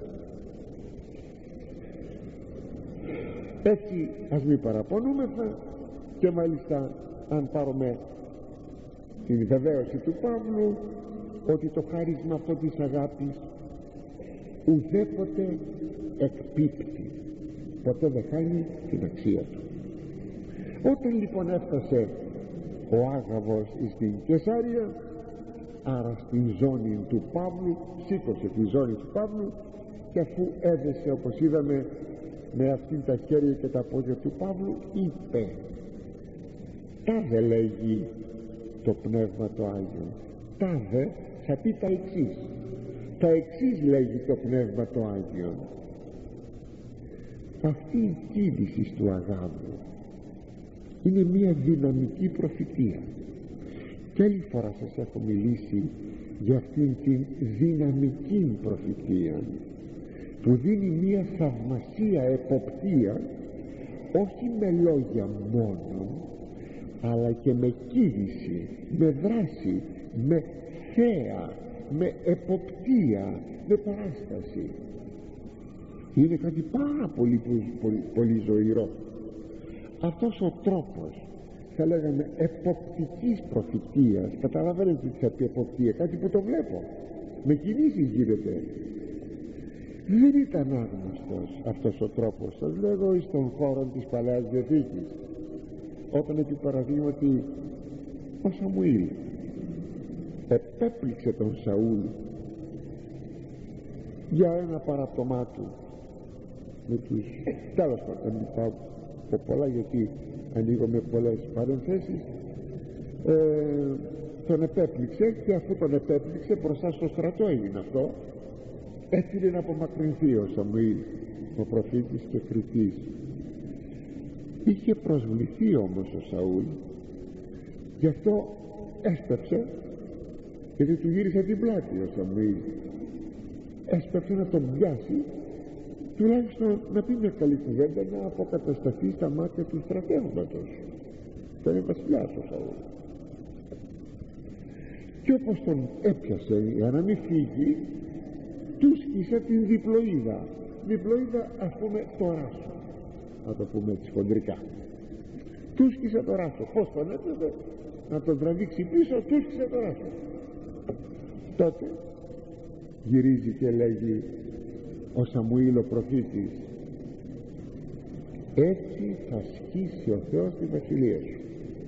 έτσι ας μην παραπονούμεθα. Και μάλιστα αν πάρουμε την βεβαίωση του Παύλου ότι το χάρισμα αυτό της αγάπης ουδέποτε εκπίπτει, ποτέ δεν χάνει την αξία του. Όταν λοιπόν έφτασε ο Άγαβος στην Κεσάρια, άρα στην ζώνη του Παύλου, σήκωσε τη ζώνη του Παύλου, και αφού έδεσε, όπως είδαμε, με αυτήν τα χέρια και τα πόδια του Παύλου, είπε, τάδε λέγει το Πνεύμα το Άγιο, τάδε θα πει τα εξής, τα εξής λέγει το Πνεύμα το Άγιο. Αυτή η κίνηση του Αγάβου είναι μια δυναμική προφητεία, και άλλη φορά σας έχω μιλήσει για αυτήν την δυναμική προφητεία που δίνει μια θαυμασία εποπτεία, όχι με λόγια μόνο, αλλά και με κίνηση, με δράση, με θέα, με εποπτεία, με παράσταση. Είναι κάτι πάρα πολύ, πολύ, πολύ ζωηρό. Αυτός ο τρόπος, θα λέγαμε, εποπτικής προφητείας, καταλαβαίνετε τι θα πει εποπτεία, κάτι που το βλέπω, με κινήσεις γίνεται. Δεν ήταν άγνωστος αυτός ο τρόπος, σας λέγω, εις των χώρων της Παλαιάς Διαθήκης, όταν επί παραδείγματι ο Σαμουήλ επέπληξε τον Σαούλ για ένα παραπτωμά του με τους, τέλος πάντων, μην πάω από πολλά γιατί ανοίγω με πολλές παρενθέσεις, ε, τον επέπληξε, και αφού τον επέπληξε μπροστά στο στρατό έγινε αυτό, έφυγε να απομακρυνθεί ο Σαμουήλ, ο προφήτης και κριτής. Είχε προσβληθεί όμως ο Σαούλ, γι' αυτό έσπευσε, γιατί του γύρισε την πλάτη ο Σαμουήλ, έσπευσε να τον πιάσει, τουλάχιστον να πει μια καλή κουβέντα, να αποκατασταθεί στα μάτια του στρατεύματος. Τον είναι βασιλιάς ο Σαούλ. Και όπως τον έπιασε για να μην φύγει, του σκίσε την διπλοίδα. Διπλοίδα, ας πούμε, το ράσο, να το πούμε έτσι χοντρικά. Του σκίσε το ράσο. Πώς τον έπιασε? Να τον τραβήξει πίσω, του σκίσε το ράσο. Τότε γυρίζει και λέγει ο Σαμουήλ ο προφήτης, έτσι θα σκίσει ο Θεός τη βασιλεία σου.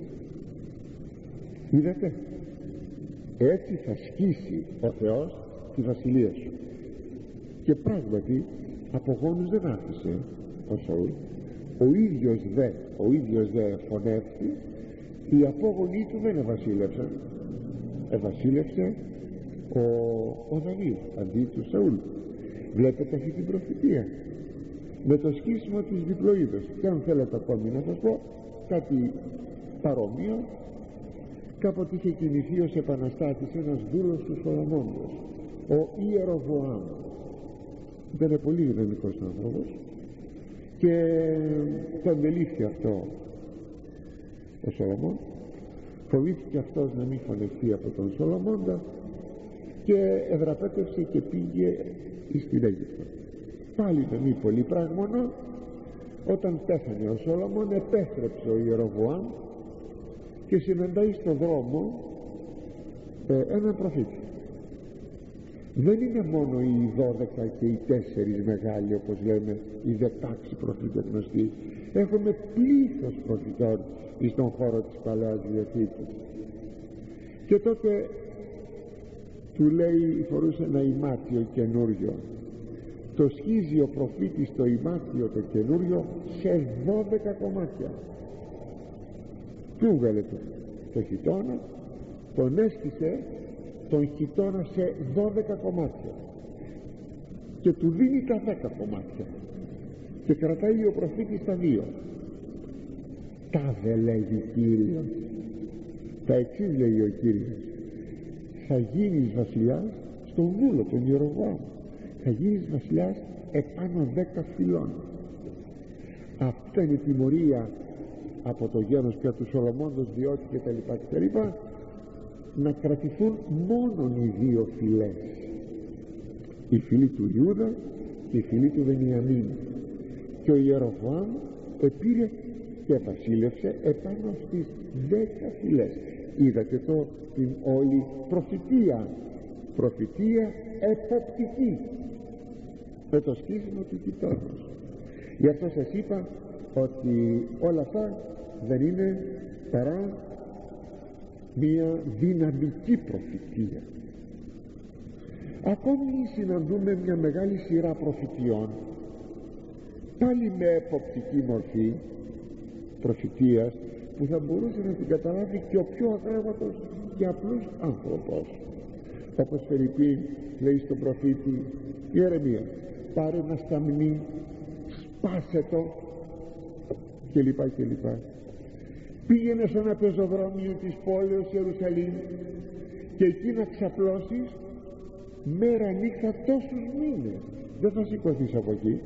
Είδατε, έτσι θα σκίσει ο Θεός τη βασιλεία σου. Και πράγματι απογόνους δεν άφησε ο Σαούλ, ο ίδιος δε ο ίδιος δε φωνεύτη, οι απόγονοι του δεν ευασίλευσαν, ευασίλευσε ο, ο Δαβίδ αντί του Σαούλ. Βλέπετε αυτή την προφητεία με το σκίσιμο της διπλοίδος. Και αν θέλετε ακόμη να σας πω κάτι παρόμοιο, κάποτε είχε κινηθεί ως επαναστάτης ένας δούλος του Σολομώντος, ο Ιεροβοάμ. Ήταν πολύ δυναμικός άνθρωπος και τον ελήφθη αυτό ο Σολομών. Φοβήθηκε αυτός να μην φωνευτεί από τον Σολομώντα και εδραπέτευσε και πήγε στην Αίγυπτο. Πάλι να μην πολύ πράγμονο, όταν πέθανε ο Σολομών επέστρεψε ο Ιεροβοάμ και συναντάει στον δρόμο ε, έναν προφήτη. Δεν είναι μόνο οι δώδεκα και οι τέσσερις μεγάλοι, όπως λέμε, οι δεκάξι προφήτες γνωστοί. Έχουμε πλήθος προφητών στον χώρο της Παλαιάς Διαθήκης. Και τότε του λέει, φορούσε ένα ημάτιο καινούριο, το σχίζει ο προφήτης το ημάτιο το καινούριο σε δώδεκα κομμάτια. Του έβγαλε το, το χιτώνα, τον έσκησε τον χιτώνα σε δώδεκα κομμάτια και του δίνει τα δέκα κομμάτια και κρατάει ο προφήτης τα δύο. Τάδε λέγει Κύριος, τα εξής λέει ο Κύριος, θα γίνεις βασιλιάς στον δούλο τον Ιεροβοάμ, θα γίνεις βασιλιάς επάνω δέκα φυλών. Αυτή είναι η τιμωρία από το γένος πια του Σολομώντος, διότι και τα λοιπά και τα λοιπά, να κρατηθούν μόνον οι δύο φυλές, η φυλή του Ιούδα και η φυλή του Βενιαμίν. Και ο Ιεροβοάμ επήρε και βασίλευσε επάνω στις δέκα φυλές. Είδατε το, την όλη προφητεία, προφητεία εποπτική με το σκίσιμο του κοιτώνος. Γι' αυτό σας είπα ότι όλα αυτά δεν είναι παρά μια δυναμική προφητεία. Ακόμη συναντούμε μια μεγάλη σειρά προφητιών, πάλι με εποπτική μορφή προφητείας, που θα μπορούσε να την καταλάβει και ο πιο αγράμματος και απλός άνθρωπος. Όπως Φερρυπίν λέει στον προφήτη Ιερεμία, πάρε ένα σταμνί, σπάσε το και λοιπά και λοιπά. Πήγαινε σε ένα πεζοδρόμιο της πόλεως Ιερουσαλήμ και εκεί να ξαπλώσεις μέρα νύχτα τόσους μήνες, δεν θα σηκωθείς από εκεί.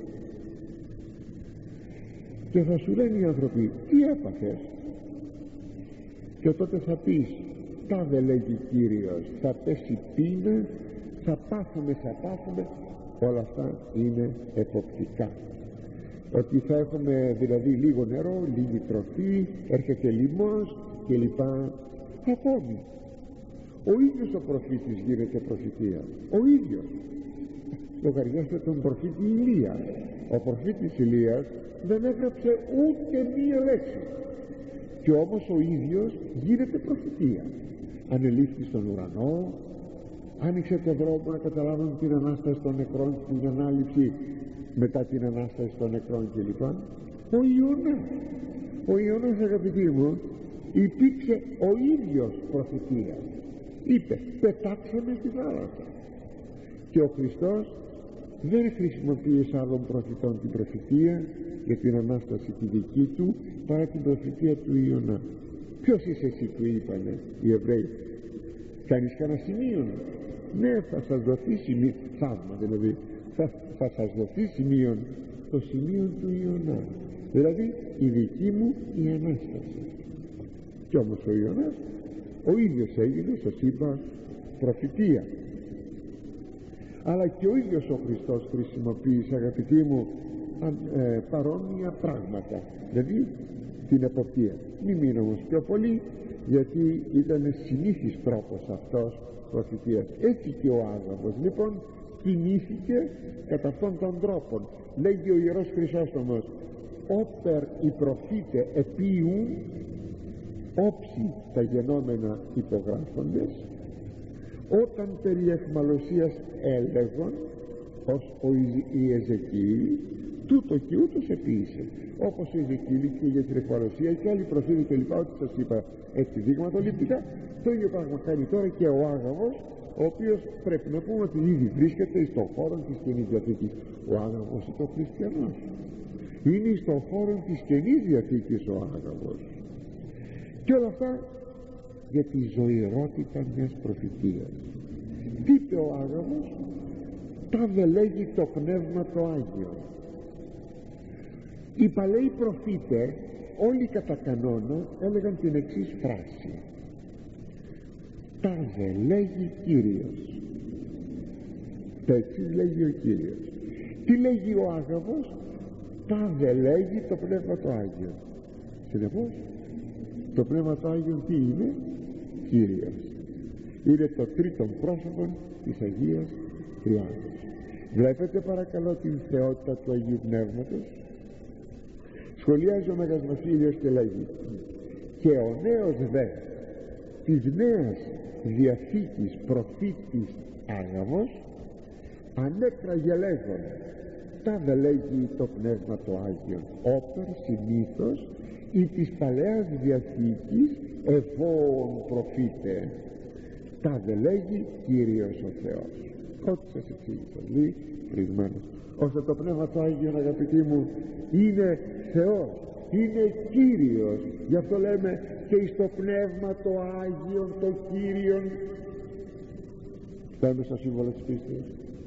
Και θα σου λένε οι άνθρωποι, τι έπαθες? Και τότε θα πεις, τάδε λέγει Κύριος, θα πέσει πείνα, θα πάθουμε, θα πάθουμε. Όλα αυτά είναι εποπτικά. Ότι θα έχουμε δηλαδή λίγο νερό, λίγη τροφή, έρχεται λοιμός και λοιπά. Ακόμη ο ίδιος ο προφήτης γίνεται προφητεία, ο ίδιος. Λογαριάστε τον προφήτη Ηλία. Ο προφήτης Ηλίας δεν έγραψε ούτε μία λέξη, και όμως ο ίδιος γίνεται προφητεία. Ανελήφθη στον ουρανό, άνοιξε τον δρόμο να καταλάβουν την Ανάσταση των νεκρών, την ανάληψη μετά την Ανάσταση των νεκρών κλπ. Ο Ιωνάς, ο Ιωνάς, αγαπητοί μου, υπήρξε ο ίδιος προφητεία. Είπε, πετάξαμε στη θάλασσα. Και ο Χριστός δεν χρησιμοποίησε άλλων προφητών την προφητεία για την Ανάσταση τη δική του, παρά την προφητεία του Ιωνά. Ποιος είσαι εσύ, του είπανε οι Εβραίοι, κάνεις κανένα σημείο? Ναι, θα σας δοθεί σημείο, θαύμα δηλαδή, θα, θα σας δοθεί σημείο, το σημείο του Ιωνά, δηλαδή η δική μου η Ανάσταση. Κι όμως ο Ιωνάς ο ίδιος έγινε, σας είπα, προφητεία. Αλλά και ο ίδιος ο Χριστός χρησιμοποίησε, αγαπητοί μου, ε, παρόμοια πράγματα, δηλαδή την εποπτεία. Μην μείνω όμως πιο πολύ, γιατί ήταν συνήθις τρόπος αυτός προφητείας. Έτσι και ο Άγαβος λοιπόν κινήθηκε κατά αυτόν τον τρόπο. Λέγει ο Ιερός Χρυσόστομος, όπερ οι προφήτε επίουν όψη τα γενόμενα υπογράφοντες, όταν περί εχμαλωσίας έλεγον ως ο Ιεζεκίηλ τούτο και ούτως επίησε, όπως ο Ιεζεκίηλ και για την εχμαλωσία και άλλοι προφήτες και λοιπά, ό,τι σας είπα έτσι δειγματοληπτικά, το ίδιο πράγμα κάνει τώρα και ο Άγαβος, ο οποίος πρέπει να πούμε ότι ήδη βρίσκεται στον χώρο της Καινής Διαθήκης. Ο Άγαβος είναι ο χριστιανός, είναι στον χώρο της Καινής Διαθήκης ο Άγαβος, και όλα αυτά για τη ζωηρότητα μιας προφητείας. Τι είπε ο Άγαβος? Τάδε λέγει το Πνεύμα το Άγιο. Οι παλαιοί προφήτες όλοι κατά κανόνα έλεγαν την εξής φράση: τάδε λέγει Κύριος. Το εξής λέγει ο Κύριος. Τι λέγει ο Άγαβος? Τάδε λέγει το Πνεύμα το Άγιο. Συνεπώς το Πνεύμα το Άγιο τι είναι? Κύριος. Είναι το τρίτον πρόσωπο της Αγίας Τριάδος. Βλέπετε παρακαλώ την θεότητα του Αγίου Πνεύματος? Σχολιάζει ο Μέγας Βασίλειος και λέγει: και ο νέος δε της νέας Διαθήκης προφήτης Άγαβος ανέκραγε λέγον τάδε λέγει το Πνεύμα το Άγιο, όπερ συνήθως ή της Παλαιάς Διαθήκης ευώων προφήτε τάδε λέγει Κύριος ο Θεός. Ό,τι σας εξήγησα λίγο προηγουμένως, ώστε το Πνεύμα το Άγιο, αγαπητοί μου, είναι Θεός, είναι Κύριος. Γι' αυτό λέμε και εις το Πνεύμα το Άγιο το Κύριον. Φτάνουμε στο σύμβολο της πίστης.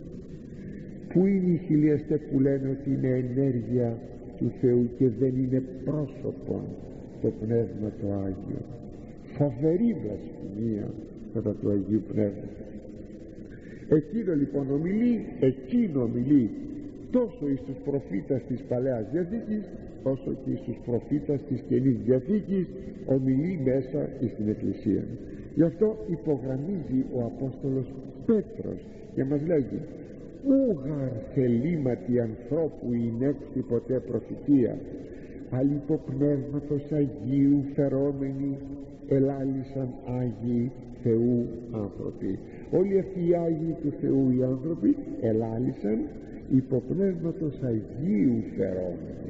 Πού είναι οι χιλιαστές που λένε ότι είναι ενέργεια του Θεού και δεν είναι πρόσωπο το Πνεύμα το Άγιο? Φοβερή βλασφημία κατά του Αγίου Πνεύματος. Εκείνο λοιπόν ομιλεί, εκείνο ομιλεί τόσο εις τους προφήτας της Παλαιάς Διαθήκης όσο και εις τους προφήτας της Καινής Διαθήκης, ομιλεί μέσα στην Εκκλησία. Γι' αυτό υπογραμμίζει ο Απόστολος Πέτρος και μας λέγει: ούγαρ θελήματι ανθρώπου εινέκτη ποτέ προφητεία, αλυπο πνεύματος Αγίου φερόμενοι ελάλησαν Άγιοι Θεού άνθρωποι. Όλοι αυτοί οι Άγιοι του Θεού οι άνθρωποι ελάλησαν υπό πνεύματος Αγίου φερόμενοι,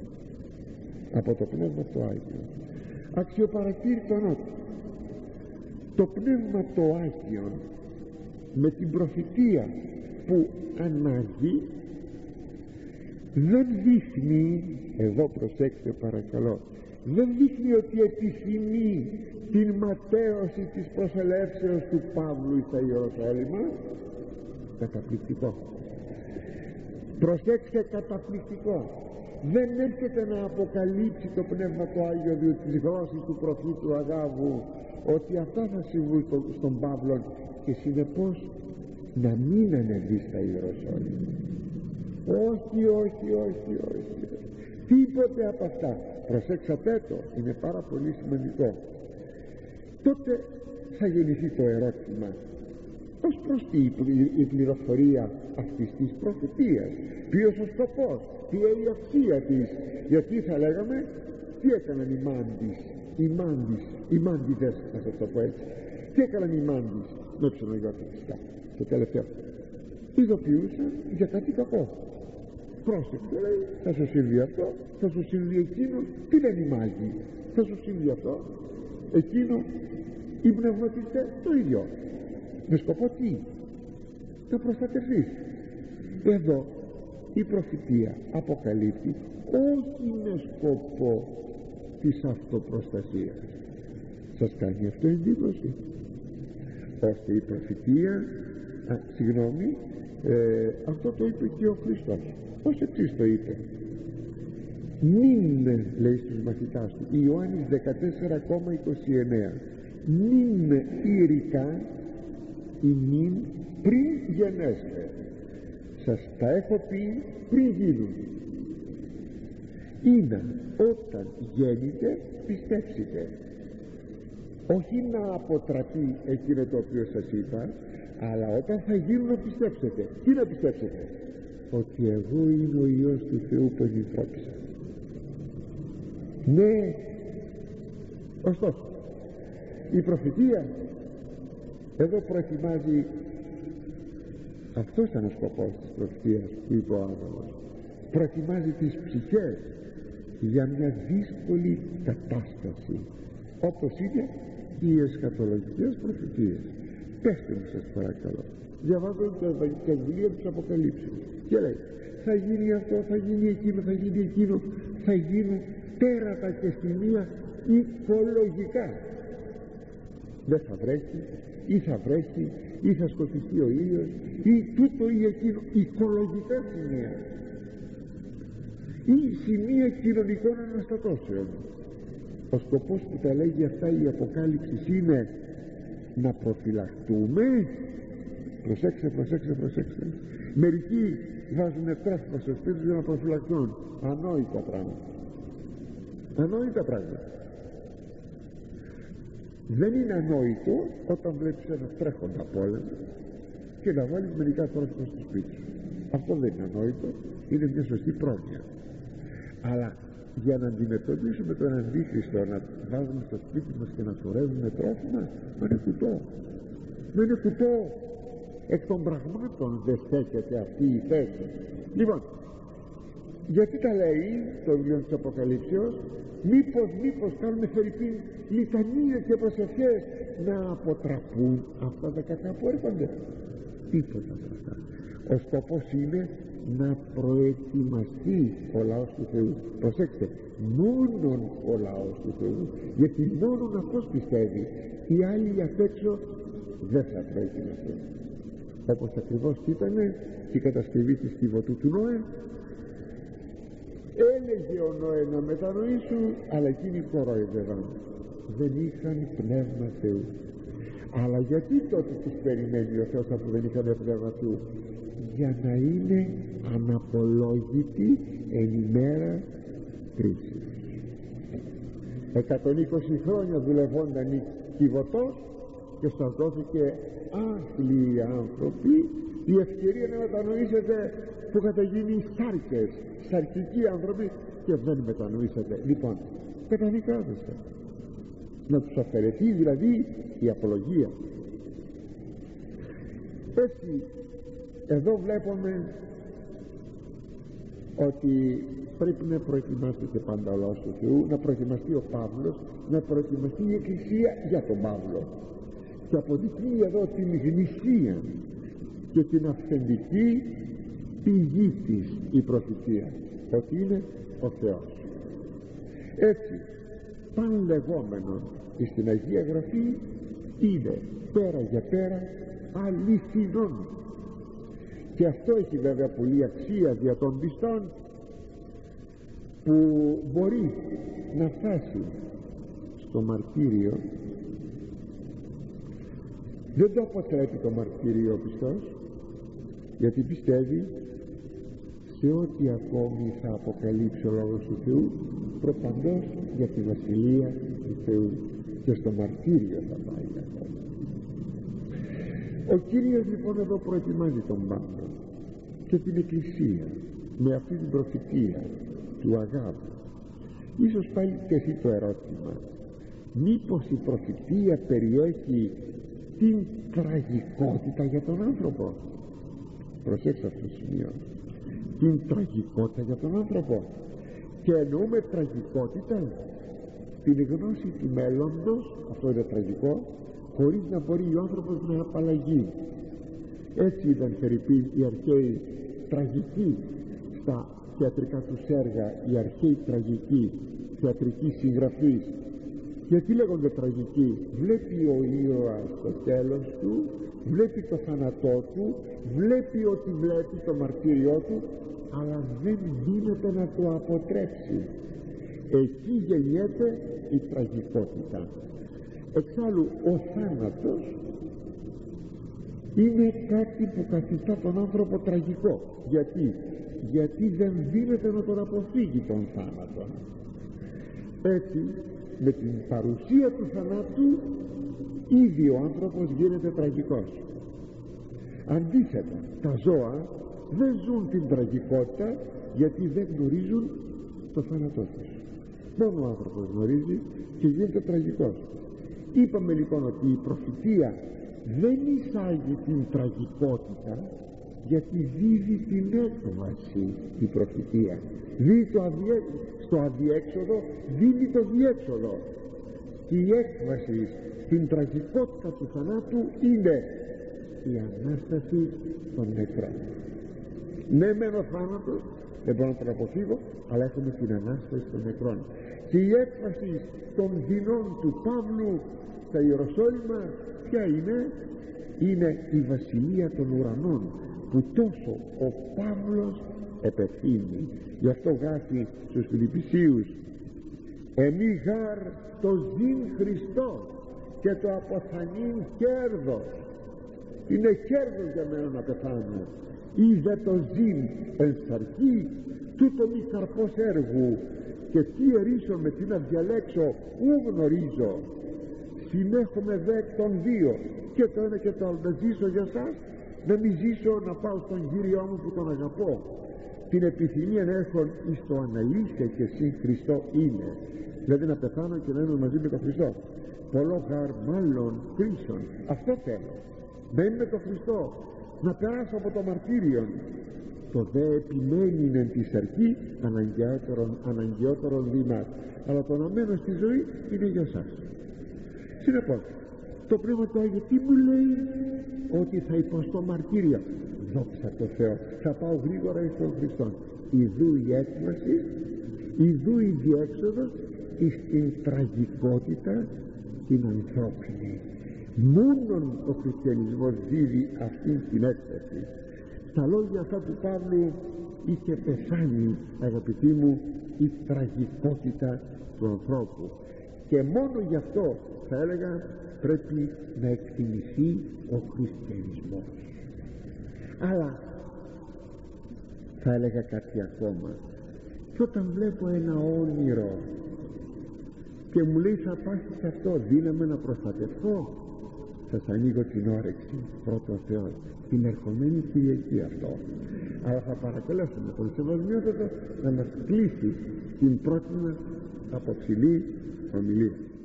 από το Πνεύμα το Άγιο. Αξιοπαρατήρητον ότι το Πνεύμα το Άγιο με την προφητεία που ανάγει δεν δείχνει, εδώ προσέξτε παρακαλώ, δεν δείχνει ότι επιθυμεί την ματαίωση της προσελεύσεως του Παύλου στα Ιεροσόλυμα. Καταπληκτικό, προσέξτε, καταπληκτικό. Δεν έρχεται να αποκαλύψει το Πνεύμα το Άγιο δι' τις γλώσσες του προφήτου Αγάβου ότι αυτά θα συμβούν στον Παύλο και συνεπώς να μην ανεβεί στα Ιεροσόλυμα. Όχι, όχι, όχι, όχι, τίποτε από αυτά. Προσέξατε το, είναι πάρα πολύ σημαντικό. Τότε θα γεννηθεί το ερώτημα: ως προς τι η πληροφορία αυτής της προφητείας, ποιος ο σκοπός, τι είναι η αξία της? Γιατί θα λέγαμε τι έκαναν οι μάντις, οι μάντις, οι μάντιδες, θα σας το πω έτσι, τι έκαναν οι μάντις? Με ψωνογιώτα φυσικά. Και τελευταίο, ειδοποιούσαν για κάτι κακό. Πρόσεξε, λέει, θα σου συμβεί αυτό, θα σου συμβεί εκείνο. Τι λένε οι μάγοι? Θα σου συμβεί αυτό, εκείνο. Οι πνευματιστές το ίδιο. Με σκοπό τι? Να προστατευτείς. Εδώ η προφητεία αποκαλύπτει όχι με σκοπό της αυτοπροστασίας. Σας κάνει αυτό εντύπωση? Ώστε η προφητεία, α, συγγνώμη, ε, αυτό το είπε και ο Χριστός. Ως εξής το είπε: μην, λέει στους μαθητάς του, Ιωάννης δεκατέσσερα είκοσι εννέα, μην ήρυκα ημίν πριν γενέστε, σας τα έχω πει πριν γίνουν, είναι όταν γέννητε πιστέψετε. Όχι να αποτραπεί εκείνο το οποίο σας είπα, αλλά όταν θα γίνουν να πιστέψετε. Τι να πιστέψετε? Ότι εγώ είμαι ο Υιός του Θεού που ενυθρώπησα. Ναι, ωστόσο η προφητεία εδώ προετοιμάζει, αυτός ήταν ο σκοπός της προφητείας που είπε ο άνθρωπος, προετοιμάζει τις ψυχές για μια δύσκολη κατάσταση, όπως είναι οι εσχατολογικές προφητείες. Πέστε μου σας παρακαλώ, διαβάζω το βιβλίο της Αποκαλύψεως και λέει θα γίνει αυτό, θα γίνει εκείνο, θα γίνει εκείνο, θα γίνουν τέρατα και σημεία οικολογικά. Δεν θα βρέχει ή θα βρέχει ή θα σκοτιστεί ο ήλιος ή τούτο ή εκείνο, οικολογικά σημεία ή σημεία κοινωνικών αναστατώσεων. Ο σκοπός που τα λέγει αυτά η Αποκάλυψη είναι να προφυλακτούμε. Προσέξτε, προσέξτε, προσέξτε. Μερικοί βάζουν τρόφιμα στο σπίτι για να προφυλακτούν. Ανόητα πράγματα. Ανόητα πράγματα. Δεν είναι ανόητο όταν βλέπεις ένα τρέχοντα πόλεμο και να βάλεις μερικά τρόφιμα στο σπίτι σου. Αυτό δεν είναι ανόητο, είναι μια σωστή πρόνοια. Αλλά για να αντιμετωπίσουμε τον Αντίχριστο, να βάζουμε στο σπίτι μας και να φορεύουμε τρόφιμα, μα είναι κουτό. Μα είναι κουτό. Εκ των πραγμάτων δεν στέκεται αυτή η θέση. Λοιπόν, γιατί τα λέει το βιβλίο της Αποκαλύψεως? Μήπως, μήπως κάνουμε φερειπίν λιτανίες και προσευχές να αποτραπούν αυτά τα κακά που έρχονται? Τίποτα από αυτά. Ο σκοπός είναι να προετοιμαστεί ο λαός του Θεού. Προσέξτε, μόνον ο λαός του Θεού, γιατί μόνον αυτός πιστεύει. Οι άλλοι απ' έξω δεν θα προετοιμαστούν. Όπως ακριβώς ήταν η κατασκευή της κυβωτού του Νόε. Έλεγε ο Νόε να μετανοήσουν, αλλά εκείνοι κοροϊδεύαν, δεν είχαν πνεύμα Θεού. Αλλά γιατί τότε τους περιμένει ο Θεός αφού δεν είχαν πνεύμα Θεού? Για να είναι αναπολόγητοι εν ημέρα κρίσης. εκατόν είκοσι χρόνια δουλευόνταν η κυβωτός και σας δόθηκε άθλιοι άνθρωποι η ευκαιρία να μετανοήσετε που είχατε γίνει σάρκες, σαρκικοί άνθρωποι, και δεν μετανοήσατε. Λοιπόν, καταδικάζεστε. Να τους αφαιρεθεί δηλαδή η απολογία. Έτσι εδώ βλέπουμε ότι πρέπει να προετοιμάζεται πάντα ο λαός του Θεού, να προετοιμαστεί ο Παύλος, να προετοιμαστεί η Εκκλησία για τον Παύλο, και αποδεικνύει εδώ την γνησία και την αυθεντική πηγή της η προφητεία, ότι είναι ο Θεός. Έτσι παν λεγόμενο στην Αγία Γραφή είναι πέρα για πέρα αληθινόν, και αυτό έχει βέβαια πολύ αξία δια των πιστών, που μπορεί να φτάσει στο μαρτύριο. Δεν το αποτρέπει το μαρτύριο ο πιστός, γιατί πιστεύει σε ό,τι ακόμη θα αποκαλύψει ο Λόγος του Θεού, προπαντός για τη Βασιλεία του Θεού, και στο μαρτύριο θα πάει ακόμα. Ο Κύριος λοιπόν εδώ προετοιμάζει τον Παύλο και την Εκκλησία με αυτή την προφητεία του αγάπου. Ίσως πάλι τεθεί το ερώτημα, μήπως η προφητεία περιέχει την τραγικότητα για τον άνθρωπο? Προσέξτε αυτό το σημείο, την τραγικότητα για τον άνθρωπο. Και εννοούμε τραγικότητα την γνώση του μέλλοντος, αυτό είναι τραγικό, χωρίς να μπορεί ο άνθρωπος να απαλλαγεί. Έτσι ήταν φερειπίν οι αρχαίοι τραγικοί στα θεατρικά τους έργα, οι αρχαίοι τραγικοί θεατρικοί συγγραφείς. Γιατί λέγονται τραγικοί? Βλέπει ο ήρωας το τέλος του, βλέπει το θάνατό του, βλέπει ότι βλέπει το μαρτύριό του, αλλά δεν δίνεται να το αποτρέψει. Εκεί γεννιέται η τραγικότητα. Εξάλλου ο θάνατος είναι κάτι που καθιστά τον άνθρωπο τραγικό. Γιατί? Γιατί δεν δίνεται να τον αποφύγει τον θάνατο. Έτσι με την παρουσία του θανάτου ήδη ο άνθρωπος γίνεται τραγικός. Αντίθετα, τα ζώα δεν ζουν την τραγικότητα, γιατί δεν γνωρίζουν το θάνατό τους. μόνο ο άνθρωπος γνωρίζει και γίνεται τραγικός. Είπαμε λοιπόν ότι η προφητεία δεν εισάγει την τραγικότητα, γιατί δίδει την έκβαση η προφητεία. Δίδει το αδιέ... στο αδιέξοδο δίνει το διέξοδο. Και η έκβαση στην τραγικότητα του θανάτου είναι η Ανάσταση των νεκρών. Ναι μεν ο θάνατος δεν μπορώ να τον αποφύγω, αλλά έχουμε την Ανάσταση των νεκρών. Και η έκφραση των δεινών του Παύλου στα Ιεροσόλυμα ποια είναι? Είναι η βασιλεία των ουρανών, που τόσο ο Παύλος επευθύνει. Γι' αυτό γράφει στους Φιλιππισίους: εμεί γάρ το ζήν Χριστό και το αποθανήν κέρδος. Είναι κέρδος για μένα να πεθάνω. Είδε το ζήν εν σαρκή, τούτο μη καρπός έργου, και τι ερίσομαι, τι να διαλέξω, ου γνωρίζω. Συνέχομαι δε των δύο, και το ένα και το άλλο. Να ζήσω για σας, να μην ζήσω να πάω στον Κύριό μου που τον αγαπώ. Την επιθυμία να έχω εις το αναλήθεια και συν Χριστό είναι, δηλαδή να πεθάνω και να είμαι μαζί με τον Χριστό. Πολλό γαρ μάλλον κρίσον, αυτό θέλω, να είμαι με τον Χριστό, να περάσω από το μαρτύριο. Το δε επιμένει εν τη σαρκή αναγκαιότερον, αναγκαιότερον βήμα, αλλά το να μένω στη ζωή είναι για σας. Συνεπώς το Πνεύμα του Άγιο τι μου λέει? Ότι θα υποστώ μαρτύριο. Δόξα τω Θεώ, θα πάω γρήγορα εις τον Χριστό. Ιδού η έκβαση, ιδού η διέξοδος εις την τραγικότητα την ανθρώπινη. Μόνον ο χριστιανισμός δίδει αυτή την έκταση. Στα λόγια αυτά του Παύλου είχε πεθάνει, αγαπητοί μου, η τραγικότητα του ανθρώπου, και μόνο γι' αυτό θα έλεγα πρέπει να εκτιμηθεί ο χριστιανισμός. Αλλά θα έλεγα κάτι ακόμα. Και όταν βλέπω ένα όνειρο και μου λέει θα πας σε αυτό, δύναμη να προστατευτώ, σας ανοίγω την όρεξη, πρώτο Θεό, την ερχομένη Κυριακή αυτό. Αλλά θα παρακαλέσουμε τον Σεβασμιότατο να μας κλείσει την πρώτη μας αποψηλή ομιλία.